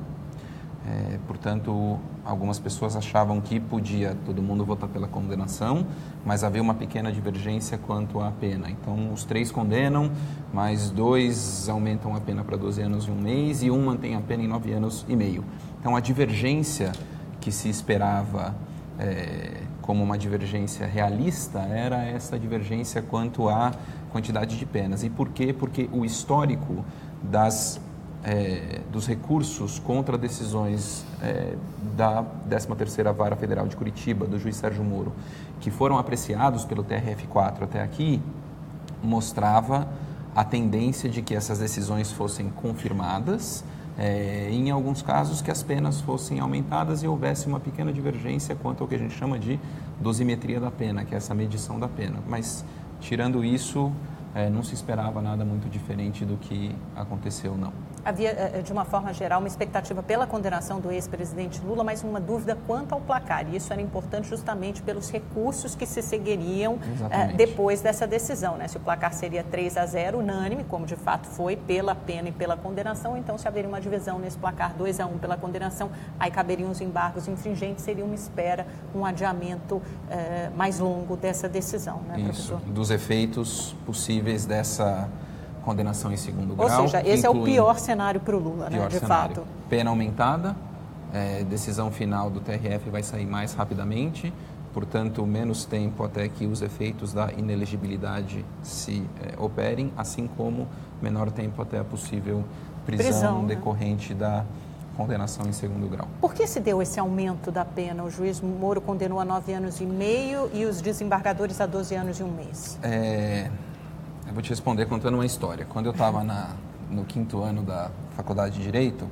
É, portanto, algumas pessoas achavam que podia todo mundo votar pela condenação, mas havia uma pequena divergência quanto à pena. Então, os três condenam, mas dois aumentam a pena para doze anos e um mês e um mantém a pena em nove anos e meio. Então, a divergência que se esperava é, como uma divergência realista era essa divergência quanto à quantidade de penas. E por quê? Porque o histórico das É, dos recursos contra decisões é, da décima terceira Vara Federal de Curitiba, do juiz Sérgio Moro, que foram apreciados pelo T R F quatro até aqui, mostrava a tendência de que essas decisões fossem confirmadas, é, em alguns casos que as penas fossem aumentadas e houvesse uma pequena divergência quanto ao que a gente chama de dosimetria da pena, que é essa medição da pena. Mas, tirando isso, é, não se esperava nada muito diferente do que aconteceu, não. Havia, de uma forma geral, uma expectativa pela condenação do ex-presidente Lula, mas uma dúvida quanto ao placar. E isso era importante justamente pelos recursos que se seguiriam eh, depois dessa decisão, né? Se o placar seria três a zero, unânime, como de fato foi, pela pena e pela condenação, então se haveria uma divisão nesse placar dois a um pela condenação, aí caberiam os embargos infringentes, seria uma espera, um adiamento eh, mais longo dessa decisão, né, Isso, professor? dos efeitos possíveis dessa condenação em segundo grau. Ou seja, esse é o pior cenário para o Lula, pior né, de cenário. fato. Pena aumentada, é, decisão final do T R F vai sair mais rapidamente, portanto, menos tempo até que os efeitos da inelegibilidade se é, operem, assim como menor tempo até a possível prisão, Prisão, né? decorrente da condenação em segundo grau. Por que se deu esse aumento da pena? O juiz Moro condenou a nove anos e meio e os desembargadores a doze anos e um mês. É, eu vou te responder contando uma história. Quando eu estava no quinto ano da faculdade de Direito,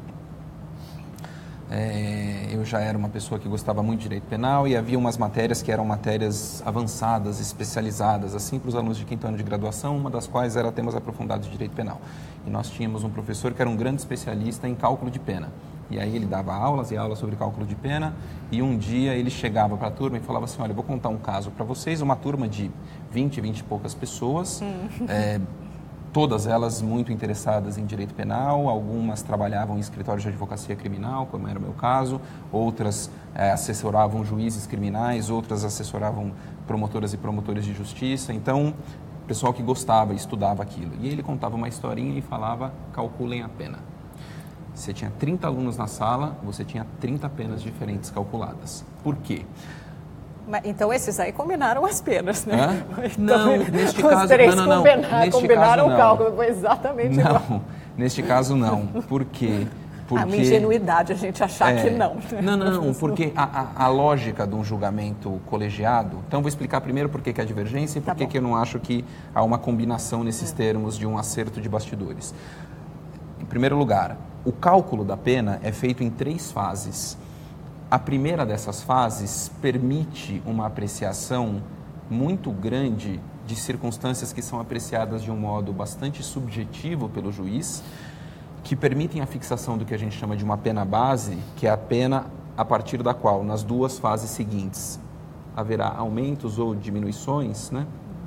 é, eu já era uma pessoa que gostava muito de Direito Penal e havia umas matérias que eram matérias avançadas, especializadas, assim, para os alunos de quinto ano de graduação, uma das quais era temas aprofundados de Direito Penal. E nós tínhamos um professor que era um grande especialista em cálculo de pena. E aí ele dava aulas e aulas sobre cálculo de pena e um dia ele chegava para a turma e falava assim, olha, eu vou contar um caso para vocês, uma turma de vinte, vinte e poucas pessoas, é, todas elas muito interessadas em direito penal, algumas trabalhavam em escritórios de advocacia criminal, como era o meu caso, outras é, assessoravam juízes criminais, outras assessoravam promotoras e promotores de justiça. Então, pessoal que gostava e estudava aquilo. E ele contava uma historinha e falava, calculem a pena. Você tinha trinta alunos na sala, você tinha trinta penas diferentes calculadas. Por quê? Então, esses aí combinaram as penas, né? Então, não, neste os caso... três não, não, não. Combinaram, Neste combinaram caso, o não. cálculo, foi exatamente não, igual. Não, neste caso não. Por quê? Porque... É uma ingenuidade a gente achar é, que não. Não, não, porque a, a, a lógica de um julgamento colegiado... Então, vou explicar primeiro por que que é a divergência e por que Tá que eu não acho que há uma combinação nesses termos de um acerto de bastidores. Em primeiro lugar, o cálculo da pena é feito em três fases. A primeira dessas fases permite uma apreciação muito grande de circunstâncias que são apreciadas de um modo bastante subjetivo pelo juiz, que permitem a fixação do que a gente chama de uma pena base, que é a pena a partir da qual, nas duas fases seguintes, haverá aumentos ou diminuições, né?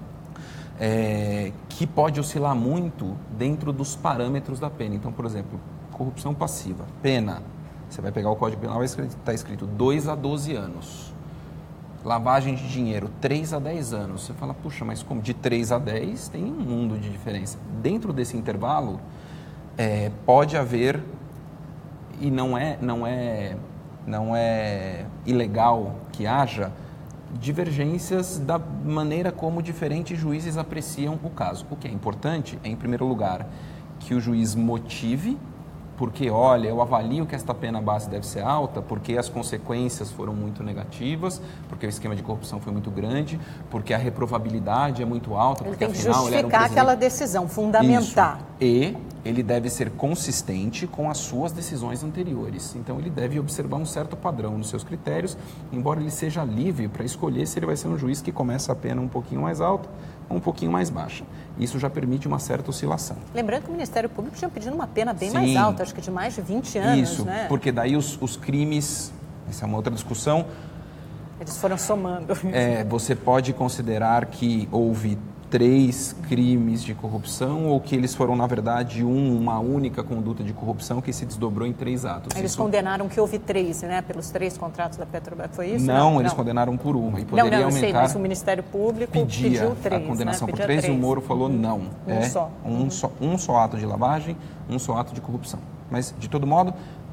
É, que pode oscilar muito dentro dos parâmetros da pena. Então, por exemplo, corrupção passiva, pena. Você vai pegar o Código Penal, está escrito dois a doze anos. Lavagem de dinheiro, três a dez anos. Você fala, puxa, mas como de três a dez tem um mundo de diferença. Dentro desse intervalo, é, pode haver, e não é, não, é, não é ilegal que haja, divergências da maneira como diferentes juízes apreciam o caso. O que é importante é, em primeiro lugar, que o juiz motive, porque, olha, eu avalio que esta pena base deve ser alta, porque as consequências foram muito negativas, porque o esquema de corrupção foi muito grande, porque a reprovabilidade é muito alta, ele porque tem que afinal ele era um justificar presidente... aquela decisão, fundamentar. Isso. E ele deve ser consistente com as suas decisões anteriores. Então, ele deve observar um certo padrão nos seus critérios, embora ele seja livre para escolher se ele vai ser um juiz que começa a pena um pouquinho mais alta ou um pouquinho mais baixa. Isso já permite uma certa oscilação. Lembrando que o Ministério Público tinha pedido uma pena bem Sim. mais alta, acho que de mais de vinte anos, Isso, né? porque daí os, os crimes, essa é uma outra discussão, Eles foram somando. é, você pode considerar que houve três crimes de corrupção ou que eles foram, na verdade, um, uma única conduta de corrupção que se desdobrou em três atos. Eles isso... condenaram que houve três, né? Pelos três contratos da Petrobras, foi isso? Não, não eles não. condenaram por uma e Não, poderia não, eu aumentar... sei, mas o Ministério Público pedia pediu três, a condenação né? por Pedia três, três. o Moro falou não. Um é só. Um, Uhum. só. Um só ato de lavagem, um só ato de corrupção. Mas, de todo modo,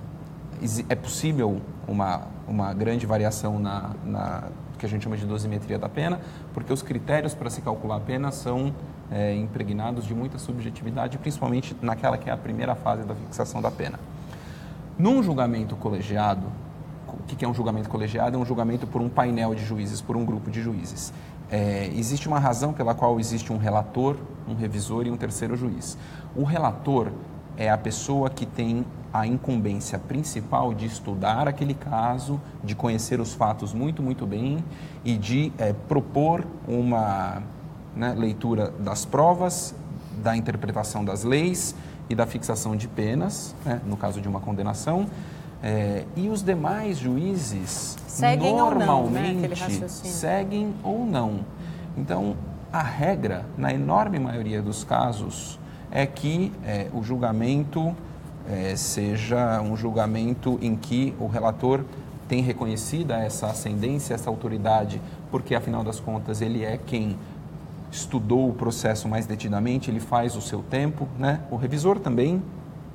é possível uma, uma grande variação na, na que a gente chama de dosimetria da pena, porque os critérios para se calcular a pena são é, impregnados de muita subjetividade, principalmente naquela que é a primeira fase da fixação da pena. Num julgamento colegiado, o que é um julgamento colegiado? É um julgamento por um painel de juízes, por um grupo de juízes. É, existe uma razão pela qual existe um relator, um revisor e um terceiro juiz. O relator é a pessoa que tem a incumbência principal de estudar aquele caso, de conhecer os fatos muito, muito bem e de é, propor uma né, leitura das provas, da interpretação das leis e da fixação de penas, né, no caso de uma condenação. É, e os demais juízes seguem normalmente ou não, né, aquele raciocínio. seguem ou não. Então, a regra, na enorme maioria dos casos, é que é, o julgamento é, seja um julgamento em que o relator tem reconhecida essa ascendência, essa autoridade, porque, afinal das contas, ele é quem estudou o processo mais detidamente, ele faz o seu tempo, né? O revisor também,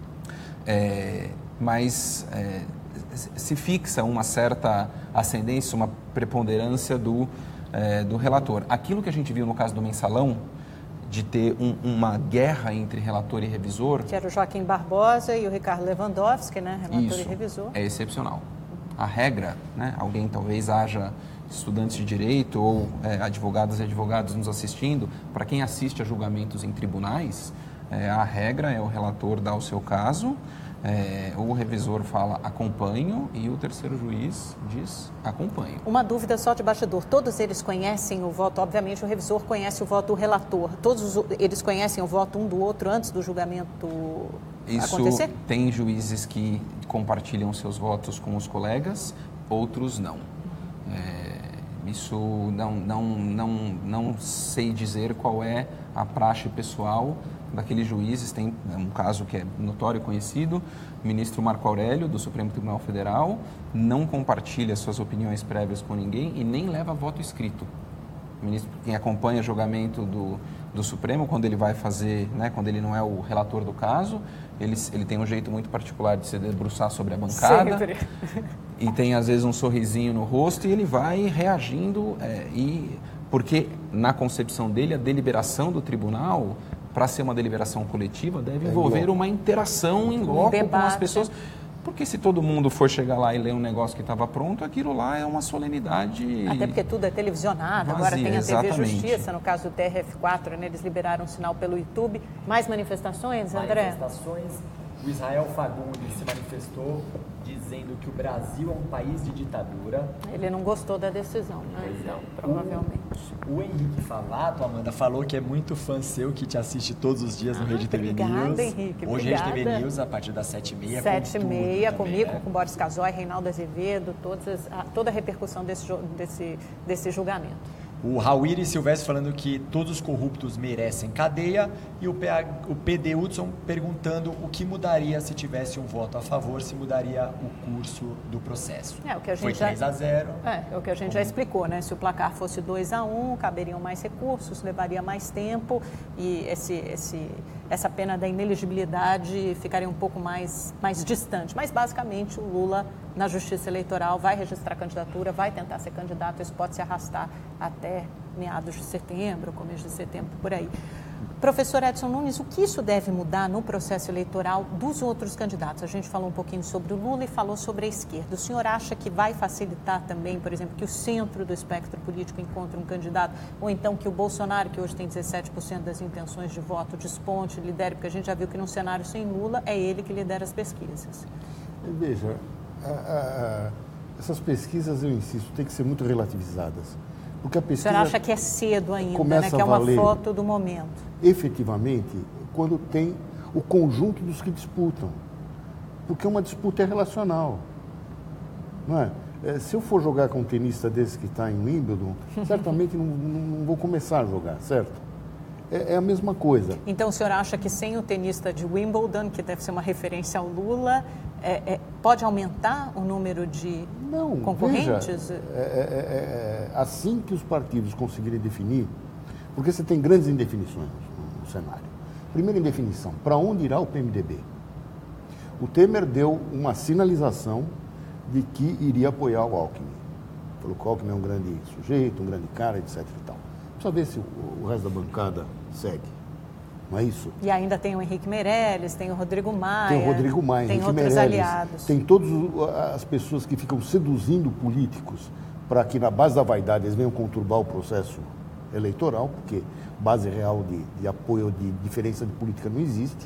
é, mas é, se fixa uma certa ascendência, uma preponderância do, é, do relator. Aquilo que a gente viu no caso do Mensalão, de ter um, uma guerra entre relator e revisor... Que era o Joaquim Barbosa e o Ricardo Lewandowski, né? Relator isso e revisor. É excepcional. A regra, né? Alguém talvez haja estudantes de direito ou é, advogadas e advogados nos assistindo, para quem assiste a julgamentos em tribunais, é, a regra é o relator dar o seu caso, é, o revisor fala acompanho e o terceiro juiz diz acompanho. Uma dúvida só de bastidor, todos eles conhecem o voto, obviamente o revisor conhece o voto do relator, todos os, eles conhecem o voto um do outro antes do julgamento Isso acontecer? Tem juízes que compartilham seus votos com os colegas, outros não. É, Isso não, não, não, não sei dizer qual é a praxe pessoal daqueles juízes. Tem um caso que é notório e conhecido, o ministro Marco Aurélio, do Supremo Tribunal Federal, não compartilha suas opiniões prévias com ninguém e nem leva voto escrito. O ministro, quem acompanha o julgamento do, do Supremo, quando ele vai fazer, né, quando ele não é o relator do caso, ele, ele tem um jeito muito particular de se debruçar sobre a bancada. Sempre. E tem, às vezes, um sorrisinho no rosto e ele vai reagindo, é, e, porque, na concepção dele, a deliberação do tribunal, para ser uma deliberação coletiva, deve envolver uma interação em loco um com as pessoas. Porque se todo mundo for chegar lá e ler um negócio que estava pronto, aquilo lá é uma solenidade. Até porque tudo é televisionado, vazia, agora tem a T V Justiça, no caso do T R F quatro, né, eles liberaram um sinal pelo YouTube. Mais manifestações, André? Manifestações. O Israel Fagundes se manifestou dizendo que o Brasil é um país de ditadura. Ele não gostou da decisão, né? Então, provavelmente. O, o Henrique Falato, Amanda, falou que é muito fã seu, que te assiste todos os dias no ah, Rede T V obrigada, News. Henrique, Hoje obrigada. Rede T V News, a partir das sete e meia. Sete e meia, também, comigo, né? com Boris Casoy, Reinaldo Azevedo, todas, a, toda a repercussão desse, desse, desse julgamento. O Rauíri Silvestre falando que todos os corruptos merecem cadeia e o, P H, o P D Hudson perguntando o que mudaria se tivesse um voto a favor, se mudaria o curso do processo. É, o que a gente Foi três a zero. É, é o que a gente Como... já explicou, né? Se o placar fosse dois a um, caberiam mais recursos, levaria mais tempo e esse, esse, essa pena da inelegibilidade ficaria um pouco mais, mais distante. Mas, basicamente, o Lula, na Justiça Eleitoral, vai registrar a candidatura, vai tentar ser candidato, isso pode se arrastar até meados de setembro, começo de setembro, por aí. Professor Edson Nunes, o que isso deve mudar no processo eleitoral dos outros candidatos? A gente falou um pouquinho sobre o Lula e falou sobre a esquerda. O senhor acha que vai facilitar também, por exemplo, que o centro do espectro político encontre um candidato, ou então que o Bolsonaro, que hoje tem dezessete por cento das intenções de voto, desponte, lidere, porque a gente já viu que num cenário sem Lula é ele que lidera as pesquisas? Veja, a, a, essas pesquisas, eu insisto, têm que ser muito relativizadas. Porque a pesquisa o senhor acha que é cedo ainda, né? Que é uma foto do momento? Efetivamente, quando tem o conjunto dos que disputam. Porque uma disputa é relacional. Não é? É, se eu for jogar com um tenista desse que está em Wimbledon, certamente não, não, não vou começar a jogar, certo? É, é a mesma coisa. Então, o senhor acha que sem o tenista de Wimbledon, que deve ser uma referência ao Lula, é, é, pode aumentar o número de não, concorrentes? Veja, é, é, é, assim que os partidos conseguirem definir, porque você tem grandes indefinições no, no cenário. Primeira indefinição, para onde irá o P M D B? O Temer deu uma sinalização de que iria apoiar o Alckmin. Falou que o Alckmin é um grande sujeito, um grande cara, etc e tal. Precisa ver se o, o resto da bancada segue, não é isso? E ainda tem o Henrique Meirelles, tem o Rodrigo Maia. Tem o Rodrigo Maia, tem Henrique outros Meirelles, aliados. Tem todas as pessoas que ficam seduzindo políticos para que na base da vaidade eles venham conturbar o processo eleitoral, porque base real de, de apoio, de diferença de política não existe.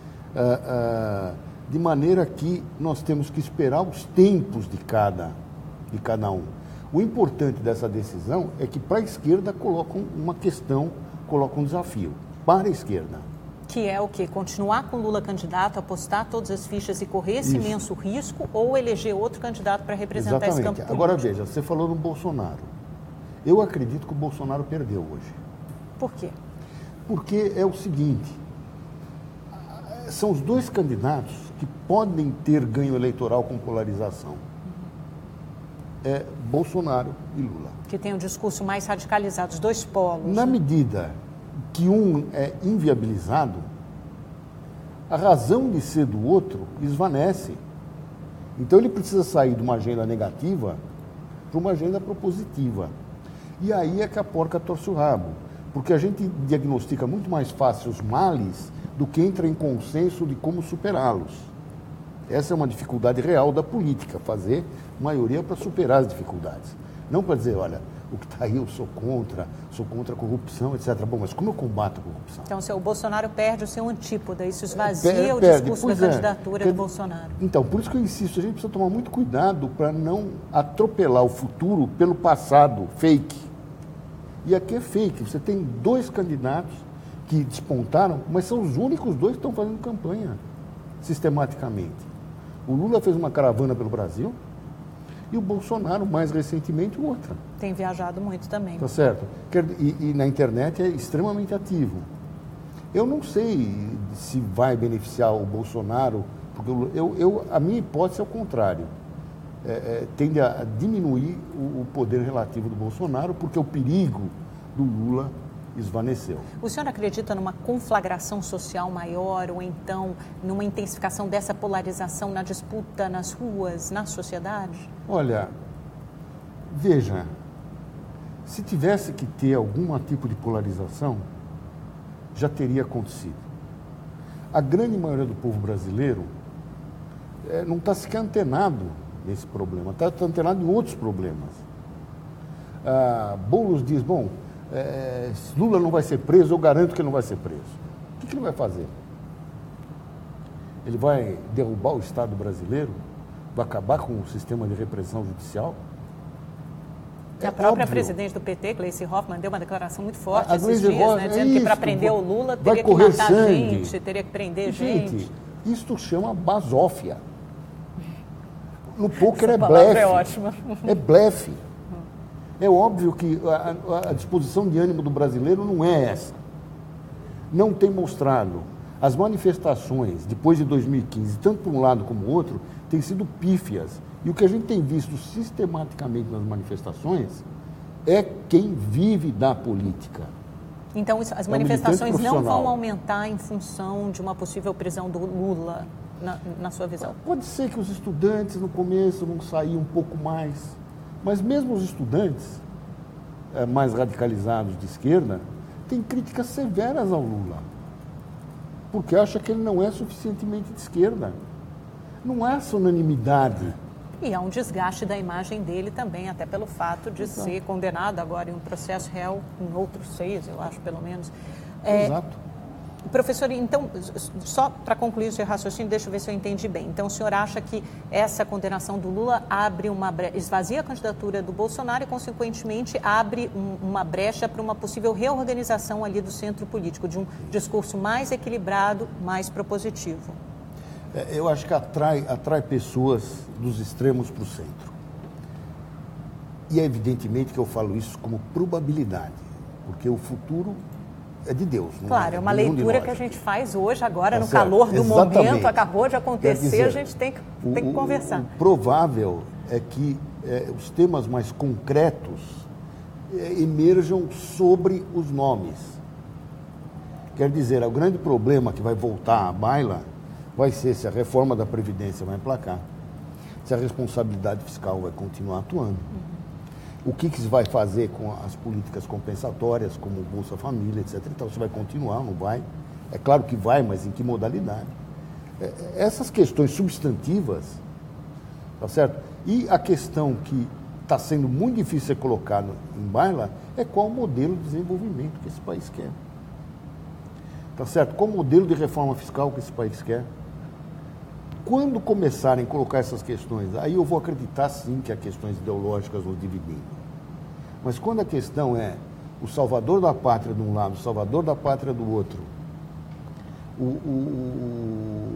Uh, uh, de maneira que nós temos que esperar os tempos de cada, de cada um. O importante dessa decisão é que para a esquerda colocam uma questão, colocam um desafio. Para a esquerda. Que é o quê? Continuar com Lula candidato, apostar todas as fichas e correr esse Isso. imenso risco, ou eleger outro candidato para representar Exatamente. esse campo político? Agora veja, você falou no Bolsonaro. Eu acredito que o Bolsonaro perdeu hoje. Por quê? Porque é o seguinte, são os dois candidatos que podem ter ganho eleitoral com polarização. É Bolsonaro e Lula. Que tem um discurso mais radicalizado, os dois polos. Na medida que um é inviabilizado, a razão de ser do outro esvanece. Então ele precisa sair de uma agenda negativa para uma agenda propositiva. E aí é que a porca torce o rabo, porque a gente diagnostica muito mais fácil os males do que entra em consenso de como superá-los. Essa é uma dificuldade real da política, fazer maioria para superar as dificuldades. Não para dizer, olha, o que está aí eu sou contra, sou contra a corrupção, etcétera. Bom, mas como eu combato a corrupção? Então, se o Bolsonaro perde o seu antípoda, isso esvazia é, o perde, discurso pois da é. candidatura do Bolsonaro. Então, por isso que eu insisto, a gente precisa tomar muito cuidado para não atropelar o futuro pelo passado fake. E aqui é fake, você tem dois candidatos que despontaram, mas são os únicos dois que estão fazendo campanha sistematicamente. O Lula fez uma caravana pelo Brasil E o Bolsonaro, mais recentemente, outra. Tem viajado muito também. Tá certo? E, e na internet é extremamente ativo. Eu não sei se vai beneficiar o Bolsonaro, porque eu, eu, a minha hipótese é o contrário. É, é, tende a diminuir o, o poder relativo do Bolsonaro, porque o perigo do Lula esvaneceu. O senhor acredita numa conflagração social maior ou então numa intensificação dessa polarização na disputa nas ruas, na sociedade? Olha, veja, se tivesse que ter algum tipo de polarização, já teria acontecido. A grande maioria do povo brasileiro é, não está sequer antenado nesse problema, está tá antenado em outros problemas. Ah, Boulos diz, bom, é, Lula não vai ser preso, eu garanto que ele não vai ser preso. O que, que ele vai fazer? Ele vai derrubar o Estado brasileiro? Vai acabar com o sistema de repressão judicial? A própria presidente do P T, Gleisi Hoffmann, deu uma declaração muito forte a, a esses dias, Hoffmann, né, é dizendo isso, que para prender o Lula teria que matar sangue. gente, teria que prender gente. Gente, isto chama basófia. No poker Essa é palavra blefe. é ótima. É blefe. É óbvio que a, a disposição de ânimo do brasileiro não é essa. Não tem mostrado. As manifestações, depois de dois mil e quinze, tanto para um lado como o outro, têm sido pífias. E o que a gente tem visto sistematicamente nas manifestações é quem vive da política. Então, isso, as É um manifestações militante não vão profissional. aumentar em função de uma possível prisão do Lula, na, na sua visão? Pode ser que os estudantes no começo vão sair um pouco mais, mas mesmo os estudantes é, mais radicalizados de esquerda têm críticas severas ao Lula, porque acha que ele não é suficientemente de esquerda. Não há essa unanimidade. E há um desgaste da imagem dele também, até pelo fato de Exato. ser condenado agora em um processo réu, em outros seis, eu acho, pelo menos. É, Exato. Professor, então, só para concluir o seu raciocínio, deixa eu ver se eu entendi bem. Então, o senhor acha que essa condenação do Lula abre uma brecha, esvazia a candidatura do Bolsonaro e, consequentemente, abre um, uma brecha para uma possível reorganização ali do centro político, de um discurso mais equilibrado, mais propositivo? É, eu acho que atrai, atrai pessoas dos extremos para o centro. E é evidentemente que eu falo isso como probabilidade, porque o futuro é de Deus. Não claro, é, é uma nenhum de leitura nós que a aqui. gente faz hoje, agora, Tá no certo. calor do Exatamente. momento, acabou de acontecer, Quer dizer, a gente tem que, tem o, que conversar. O, o provável é que é, os temas mais concretos é, emerjam sobre os nomes. Quer dizer, o grande problema que vai voltar à baila vai ser se a reforma da Previdência vai emplacar, se a responsabilidade fiscal vai continuar atuando, uhum. o que, que se vai fazer com as políticas compensatórias, como o Bolsa Família, etcétera. Então, se vai continuar, não vai? É claro que vai, mas em que modalidade? É, essas questões substantivas, tá certo? E a questão que está sendo muito difícil ser colocada em baila é qual o modelo de desenvolvimento que esse país quer. Tá certo? Qual o modelo de reforma fiscal que esse país quer? Quando começarem a colocar essas questões, aí eu vou acreditar sim que há questões ideológicas nos dividindo. Mas quando a questão é o salvador da pátria de um lado, o salvador da pátria do outro, o, o,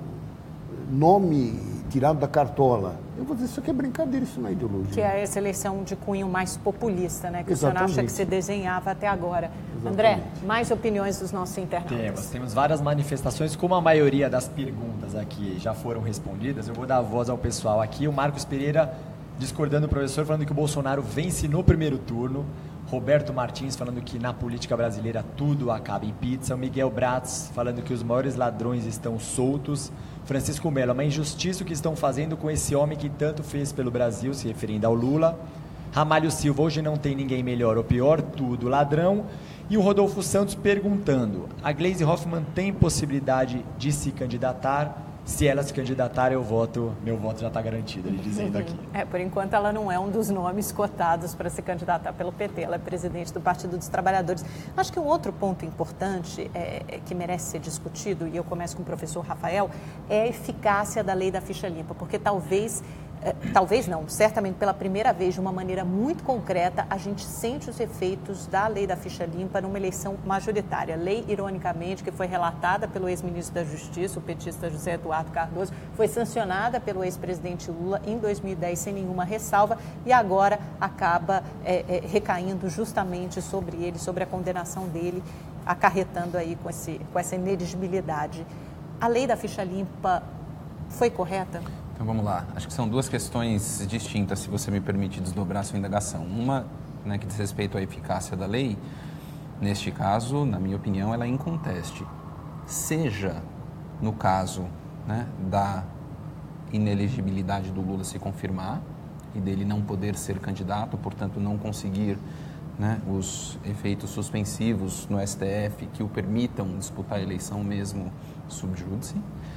o nome tirado da cartola, eu vou dizer, isso aqui é brincadeira, isso não é ideologia. Que é essa eleição de cunho mais populista, né? Que Exatamente. o senhor acha que se desenhava até agora. Exatamente. André, mais opiniões dos nossos internautas? Temos, temos várias manifestações, como a maioria das perguntas aqui já foram respondidas, eu vou dar a voz ao pessoal aqui. O Marcos Pereira discordando do professor, falando que o Bolsonaro vence no primeiro turno. Roberto Martins falando que na política brasileira tudo acaba em pizza. O Miguel Bratz falando que os maiores ladrões estão soltos. Francisco Melo, uma injustiça o que estão fazendo com esse homem que tanto fez pelo Brasil, se referindo ao Lula. Ramalho Silva, hoje não tem ninguém melhor ou pior, tudo ladrão. E o Rodolfo Santos perguntando, a Gleisi Hoffmann tem possibilidade de se candidatar? Se ela se candidatar, eu voto, meu voto já está garantido, ele dizendo aqui. É, por enquanto ela não é um dos nomes cotados para se candidatar pelo P T, ela é presidente do Partido dos Trabalhadores. Acho que um outro ponto importante é, que merece ser discutido, e eu começo com o professor Rafael, é a eficácia da lei da ficha limpa, porque talvez é, talvez não, certamente pela primeira vez, de uma maneira muito concreta, a gente sente os efeitos da lei da ficha limpa numa eleição majoritária. Lei, ironicamente, que foi relatada pelo ex-ministro da Justiça, o petista José Eduardo Cardoso, foi sancionada pelo ex-presidente Lula em dois mil e dez sem nenhuma ressalva e agora acaba é, é, recaindo justamente sobre ele, sobre a condenação dele, acarretando aí com, esse, com essa ineligibilidade. A lei da ficha limpa foi correta? Então vamos lá. Acho que são duas questões distintas, se você me permite desdobrar a sua indagação. Uma, né, que diz respeito à eficácia da lei. Neste caso, na minha opinião, ela é inconteste. Seja no caso, né, da inelegibilidade do Lula se confirmar e dele não poder ser candidato, portanto não conseguir, né, os efeitos suspensivos no S T F que o permitam disputar a eleição mesmo sub judice,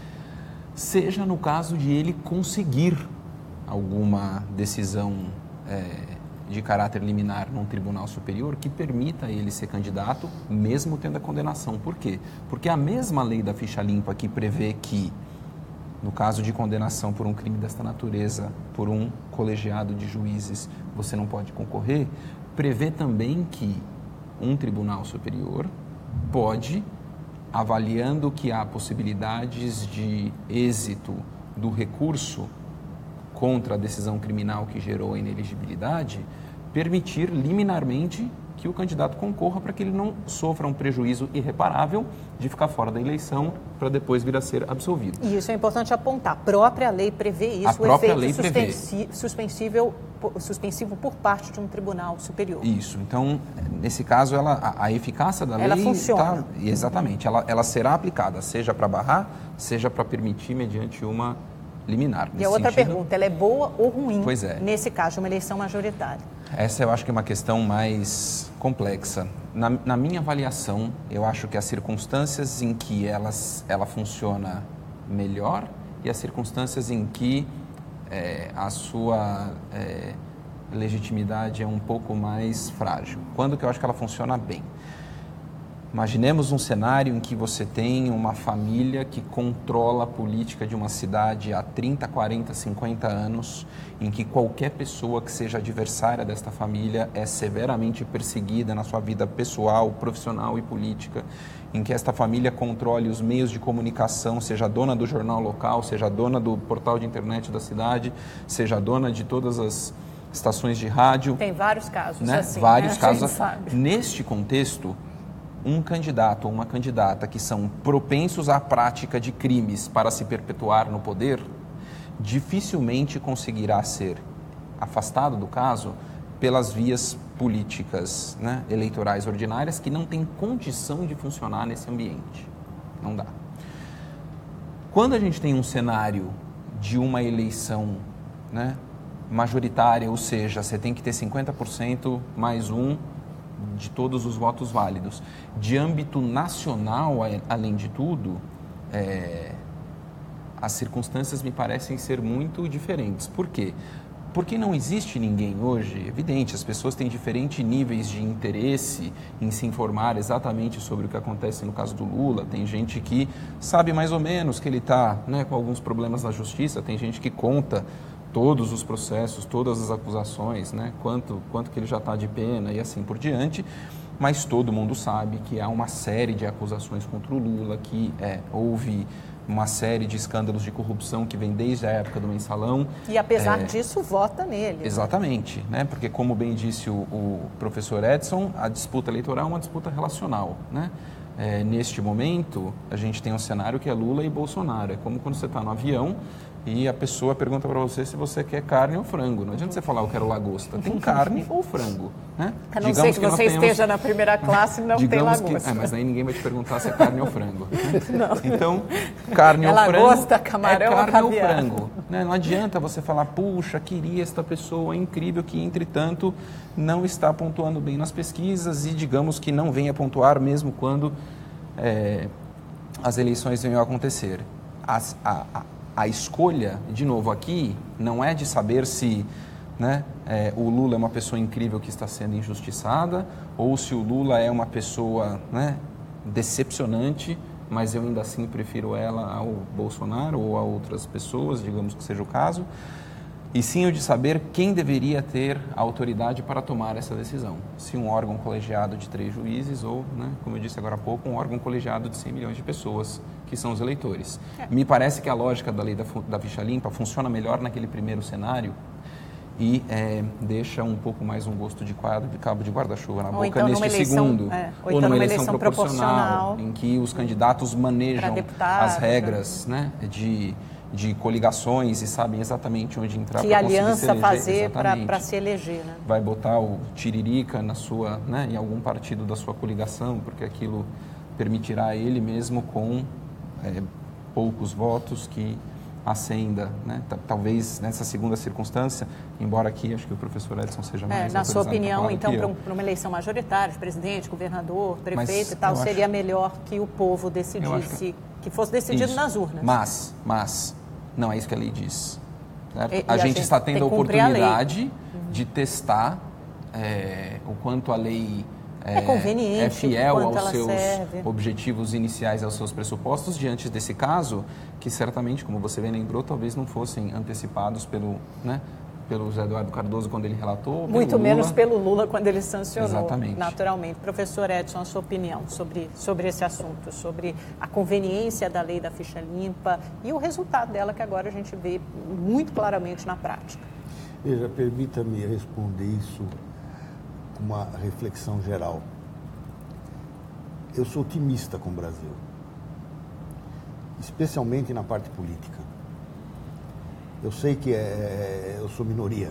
seja no caso de ele conseguir alguma decisão é, de caráter liminar num tribunal superior que permita ele ser candidato, mesmo tendo a condenação. Por quê? Porque a mesma lei da ficha limpa que prevê que, no caso de condenação por um crime desta natureza, por um colegiado de juízes, você não pode concorrer, prevê também que um tribunal superior pode, avaliando que há possibilidades de êxito do recurso contra a decisão criminal que gerou a inelegibilidade, permitir liminarmente que o candidato concorra para que ele não sofra um prejuízo irreparável de ficar fora da eleição para depois vir a ser absolvido. E isso é importante apontar. A própria lei prevê isso, a própria o efeito lei prevê. suspensi- suspensível, suspensivo por parte de um tribunal superior. Isso. Então, nesse caso, ela, a, a eficácia da ela lei... funciona. Tá, exatamente. Ela, ela será aplicada, seja para barrar, seja para permitir mediante uma liminar. E a outra sentido, pergunta, ela é boa ou ruim, Pois é. nesse caso, de uma eleição majoritária? Essa eu acho que é uma questão mais complexa. Na, na minha avaliação, eu acho que as circunstâncias em que elas, ela funciona melhor e as circunstâncias em que é, a sua é, legitimidade é um pouco mais frágil. Quando que eu acho que ela funciona bem? Imaginemos um cenário em que você tem uma família que controla a política de uma cidade há trinta, quarenta, cinquenta anos, em que qualquer pessoa que seja adversária desta família é severamente perseguida na sua vida pessoal, profissional e política, em que esta família controle os meios de comunicação, seja dona do jornal local, seja dona do portal de internet da cidade, seja dona de todas as estações de rádio. Tem vários casos né? assim. Vários né? casos. Sabe. Neste contexto, um candidato ou uma candidata que são propensos à prática de crimes para se perpetuar no poder, dificilmente conseguirá ser afastado do caso pelas vias políticas, né, eleitorais ordinárias, que não têm condição de funcionar nesse ambiente. Não dá. Quando a gente tem um cenário de uma eleição, né, majoritária, ou seja, você tem que ter cinquenta por cento mais um de todos os votos válidos. De âmbito nacional, além de tudo, é, as circunstâncias me parecem ser muito diferentes. Por quê? Porque não existe ninguém hoje, evidente, as pessoas têm diferentes níveis de interesse em se informar exatamente sobre o que acontece no caso do Lula. Tem gente que sabe mais ou menos que ele está, né, com alguns problemas na justiça, tem gente que conta todos os processos, todas as acusações, né? quanto, quanto que ele já está de pena e assim por diante, mas todo mundo sabe que há uma série de acusações contra o Lula, que é, houve uma série de escândalos de corrupção que vem desde a época do Mensalão. E apesar é, disso, vota nele. Exatamente, né? Porque como bem disse o, o professor Edson, a disputa eleitoral é uma disputa relacional, né? É, neste momento, a gente tem um cenário que é Lula e Bolsonaro. É como quando você está no avião e a pessoa pergunta para você se você quer carne ou frango. Não adianta você falar, eu quero lagosta. Tem carne ou frango, né? A não ser que, que você esteja temos, na primeira classe e não tem lagosta. Que, é, mas aí ninguém vai te perguntar se é carne ou frango. Né? Não. Então, carne é ou frango lagosta, camarão é carne ou ou frango. Né? Não adianta você falar, puxa, queria esta pessoa incrível que, entretanto, não está pontuando bem nas pesquisas e, digamos, que não venha pontuar mesmo quando é, as eleições venham a acontecer. As, a, a, a escolha, de novo aqui, não é de saber se, né, é, o Lula é uma pessoa incrível que está sendo injustiçada ou se o Lula é uma pessoa, né, decepcionante, mas eu ainda assim prefiro ela ao Bolsonaro ou a outras pessoas, digamos que seja o caso. e sim o de saber quem deveria ter a autoridade para tomar essa decisão. Se um órgão colegiado de três juízes ou, né, como eu disse agora há pouco, um órgão colegiado de cem milhões de pessoas, que são os eleitores. É. Me parece que a lógica da lei da, da ficha limpa funciona melhor naquele primeiro cenário e é, deixa um pouco mais um gosto de, quadro, de cabo de guarda-chuva na ou boca então neste eleição, segundo. É, ou, ou então numa numa eleição, eleição proporcional, proporcional, em que os candidatos manejam as regras, né, de... de coligações e sabem exatamente onde entrar para conseguir se eleger. Que aliança fazer para se eleger, né? Vai botar o tiririca na sua, né, em algum partido da sua coligação, porque aquilo permitirá a ele mesmo com é, poucos votos que ascenda, né? Talvez nessa segunda circunstância, embora aqui acho que o professor Edson seja mais... É, na sua opinião, então, para uma eleição majoritária, de presidente, governador, prefeito Mas e tal, seria acho... melhor que o povo decidisse, que... que fosse decidido Isso. nas urnas. Mas, mas... Não é isso que a lei diz. Certo? E, a, e gente a gente está tendo a oportunidade uhum. de testar é, o quanto a lei é, é, conveniente, é fiel aos seus serve. objetivos iniciais, aos seus pressupostos, diante desse caso, que certamente, como você bem lembrou, talvez não fossem antecipados pelo, né, pelo José Eduardo Cardoso quando ele relatou. Muito menos pelo Lula quando ele sancionou. Exatamente. Naturalmente. Professor Edson, a sua opinião sobre, sobre esse assunto, sobre a conveniência da lei da ficha limpa e o resultado dela que agora a gente vê muito claramente na prática. Veja, permita-me responder isso com uma reflexão geral. Eu sou otimista com o Brasil, especialmente na parte política. Eu sei que é, eu sou minoria,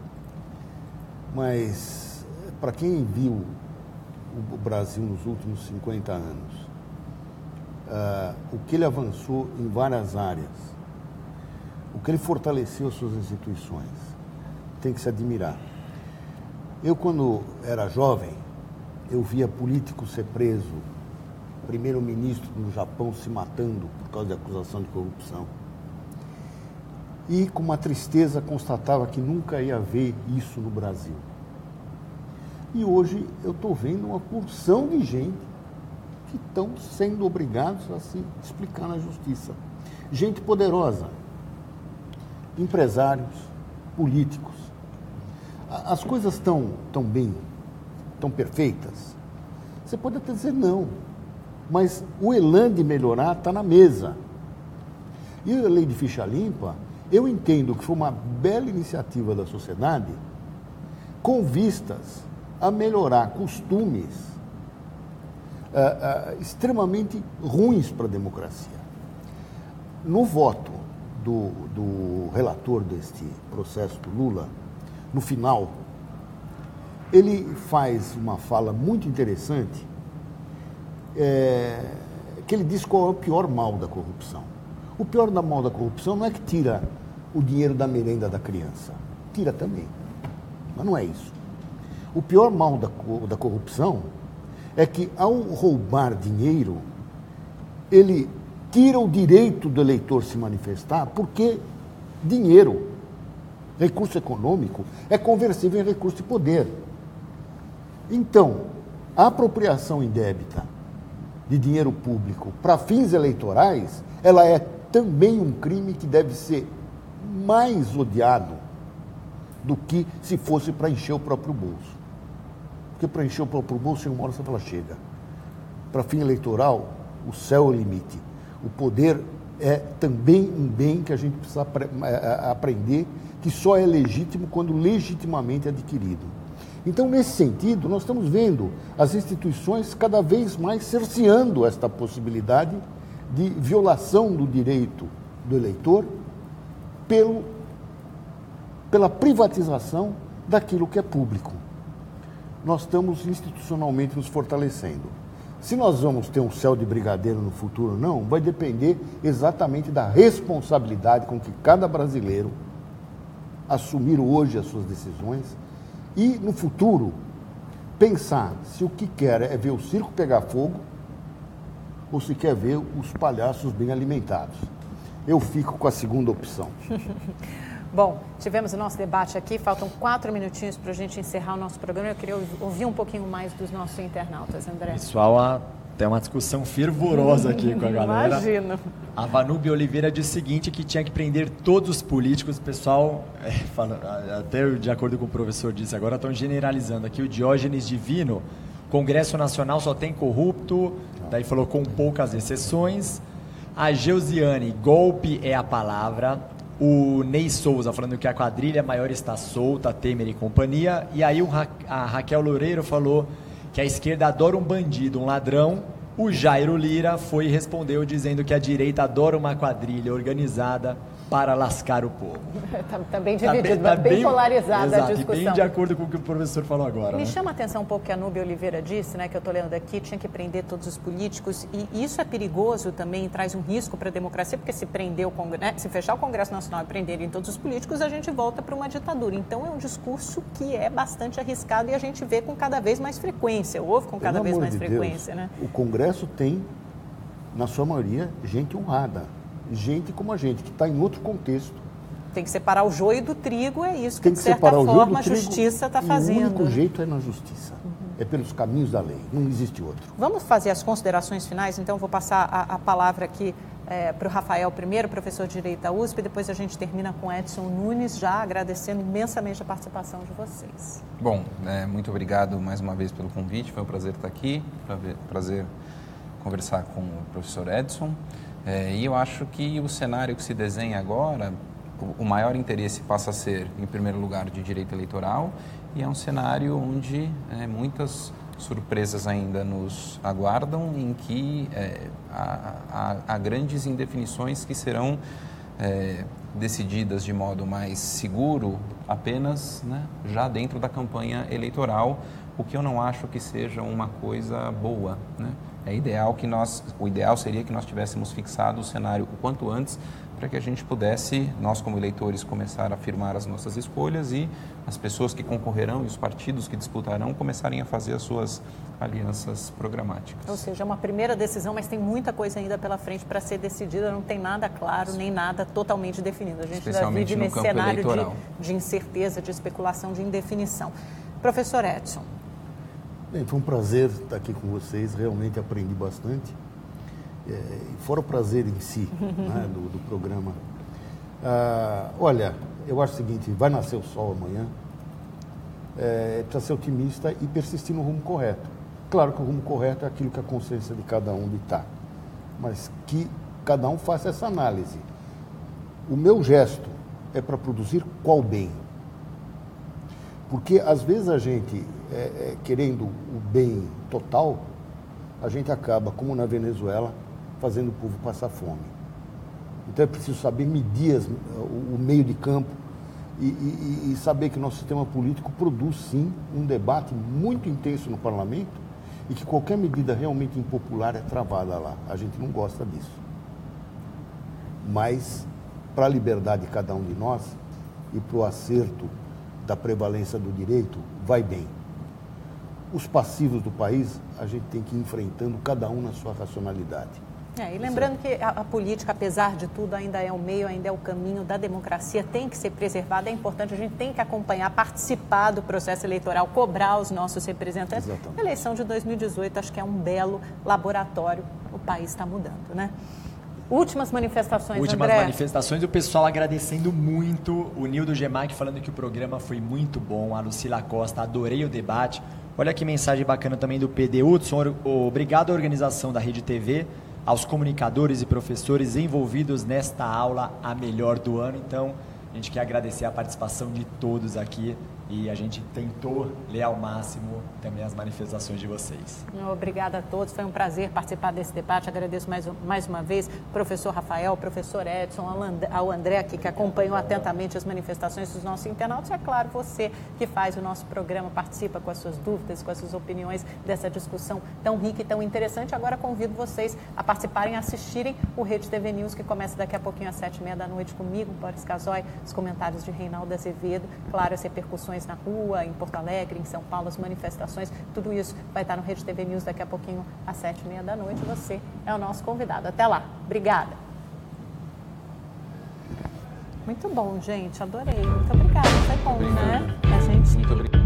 mas para quem viu o Brasil nos últimos cinquenta anos, uh, o que ele avançou em várias áreas, o que ele fortaleceu as suas instituições, tem que se admirar. Eu, quando era jovem, eu via político ser preso, primeiro-ministro no Japão se matando por causa de acusação de corrupção. E, com uma tristeza, constatava que nunca ia haver isso no Brasil. E hoje eu estou vendo uma porção de gente que estão sendo obrigados a se explicar na justiça. Gente poderosa, empresários, políticos. As coisas estão tão bem, tão perfeitas? Você pode até dizer não, mas o elan de melhorar está na mesa. E a lei de ficha limpa, eu entendo que foi uma bela iniciativa da sociedade com vistas a melhorar costumes uh, uh, extremamente ruins para a democracia. No voto do, do relator deste processo do Lula, no final, ele faz uma fala muito interessante, é, que ele diz qual é o pior mal da corrupção. O pior da mal da corrupção não é que tira o dinheiro da merenda da criança. Tira também, mas não é isso. O pior mal da, da corrupção é que, ao roubar dinheiro, ele tira o direito do eleitor se manifestar, porque dinheiro, recurso econômico, é conversível em recurso de poder. Então, a apropriação indébita de dinheiro público para fins eleitorais, ela é também um crime que deve ser mais odiado do que se fosse para encher o próprio bolso. Porque para encher o próprio bolso, uma hora você fala, chega. Para fim eleitoral, o céu é o limite. O poder é também um bem que a gente precisa apre- aprender que só é legítimo quando legitimamente adquirido. Então, nesse sentido, nós estamos vendo as instituições cada vez mais cerceando esta possibilidade de violação do direito do eleitor pelo, pela privatização daquilo que é público. Nós estamos institucionalmente nos fortalecendo. Se nós vamos ter um céu de brigadeiro no futuro ou não, vai depender exatamente da responsabilidade com que cada brasileiro assumir hoje as suas decisões e, no futuro, pensar se o que quer é ver o circo pegar fogo ou se quer ver os palhaços bem alimentados. Eu fico com a segunda opção. Bom, tivemos o nosso debate aqui, faltam quatro minutinhos para a gente encerrar o nosso programa. Eu queria ouvir um pouquinho mais dos nossos internautas, André. Pessoal, a Tem uma discussão fervorosa aqui com a galera. Imagino. A Vanúbia Oliveira disse o seguinte, que tinha que prender todos os políticos. O pessoal, é, fala, até de acordo com o professor disse, agora estão generalizando aqui. O Diógenes Divino, Congresso Nacional só tem corrupto, daí falou com poucas exceções. A Geusiane, golpe é a palavra. O Ney Souza falando que a quadrilha maior está solta, Temer e companhia. E aí o Ra- a Raquel Loureiro falou que a esquerda adora um bandido, um ladrão. O Jairo Lira foi e respondeu dizendo que a direita adora uma quadrilha organizada para lascar o povo. Está tá bem dividido, Tá bem, tá bem, bem polarizada exato, a discussão. E bem de acordo com o que o professor falou agora. Me né? chama a atenção um pouco que a Núbia Oliveira disse, né, que eu estou lendo aqui, tinha que prender todos os políticos, e isso é perigoso também, traz um risco para a democracia, porque se prender o Congresso, né, se fechar o Congresso Nacional e prenderem todos os políticos, a gente volta para uma ditadura. Então é um discurso que é bastante arriscado e a gente vê com cada vez mais frequência, ouve com cada Pelo vez amor mais de frequência, Deus, né? O Congresso tem, na sua maioria, gente honrada, gente como a gente, que está em outro contexto. Tem que separar o joio do trigo, é isso que, Tem de que certa separar o joio forma, do a trigo, justiça está e fazendo. o único né? jeito é na justiça. Uhum. É pelos caminhos da lei, não existe outro. Vamos fazer as considerações finais, então vou passar a, a palavra aqui é, para o Rafael primeiro, professor de Direito da U S P, depois a gente termina com Edson Nunes, já agradecendo imensamente a participação de vocês. Bom, é, muito obrigado mais uma vez pelo convite, foi um prazer estar aqui, prazer conversar com o professor Edson. É, e eu acho que o cenário que se desenha agora, o, o maior interesse passa a ser, em primeiro lugar, de direito eleitoral, e é um cenário onde é, muitas surpresas ainda nos aguardam, em que é, há, há, há grandes indefinições que serão é, decididas de modo mais seguro apenas, né, já dentro da campanha eleitoral, o que eu não acho que seja uma coisa boa, né? É ideal que nós, o ideal seria que nós tivéssemos fixado o cenário o quanto antes, para que a gente pudesse, nós como eleitores, começar a firmar as nossas escolhas e as pessoas que concorrerão e os partidos que disputarão começarem a fazer as suas alianças programáticas. Ou seja, é uma primeira decisão, mas tem muita coisa ainda pela frente para ser decidida, não tem nada claro, nem nada totalmente definido. A gente ainda vive nesse cenário de, de incerteza, de especulação, de indefinição. Professor Edson. Bem, foi um prazer estar aqui com vocês, realmente aprendi bastante. É, fora o prazer em si, né, do, do programa. Ah, olha, eu acho o seguinte, vai nascer o sol amanhã, é, precisa ser otimista e persistir no rumo correto. Claro que o rumo correto é aquilo que a consciência de cada um ditar, mas que cada um faça essa análise. O meu gesto é para produzir qual bem? Porque às vezes a gente, é, é, querendo o bem total, a gente acaba, como na Venezuela, fazendo o povo passar fome. Então é preciso saber medir as, o, o meio de campo e, e, e saber que o nosso sistema político produz, sim, um debate muito intenso no parlamento e que qualquer medida realmente impopular é travada lá. A gente não gosta disso. Mas, para a liberdade de cada um de nós e para o acerto da prevalência do direito, vai bem. Os passivos do país, a gente tem que ir enfrentando cada um na sua racionalidade. É, e lembrando que a, a política, apesar de tudo, ainda é o meio, ainda é o caminho da democracia, tem que ser preservada, é importante, a gente tem que acompanhar, participar do processo eleitoral, cobrar os nossos representantes. Exatamente. A eleição de dois mil e dezoito, acho que é um belo laboratório, o país está mudando, né? Últimas manifestações, Últimas André. manifestações, o pessoal agradecendo muito, o Nildo Gemac falando que o programa foi muito bom, a Lucila Costa, adorei o debate. Olha que mensagem bacana também do P D Hudson, obrigado à organização da Rede T V, aos comunicadores e professores envolvidos nesta aula, a melhor do ano. Então, a gente quer agradecer a participação de todos aqui e a gente tentou ler ao máximo também as manifestações de vocês. Obrigada a todos, foi um prazer participar desse debate, agradeço mais, mais uma vez professor Rafael, professor Edson, ao André aqui que acompanhou atentamente as manifestações dos nossos internautas e é claro, você que faz o nosso programa, participa com as suas dúvidas, com as suas opiniões dessa discussão tão rica e tão interessante. Agora convido vocês a participarem, a assistirem o Rede T V News que começa daqui a pouquinho às sete e meia da noite comigo, Boris Casoy, os comentários de Reinaldo Azevedo, claro, as repercussões na rua, em Porto Alegre, em São Paulo, as manifestações, tudo isso vai estar no Rede T V News daqui a pouquinho às sete e meia da noite. Você é o nosso convidado. Até lá. Obrigada. Muito bom, gente. Adorei. Muito obrigada. Foi bom, Obrigado. né? A gente... Muito obrigado.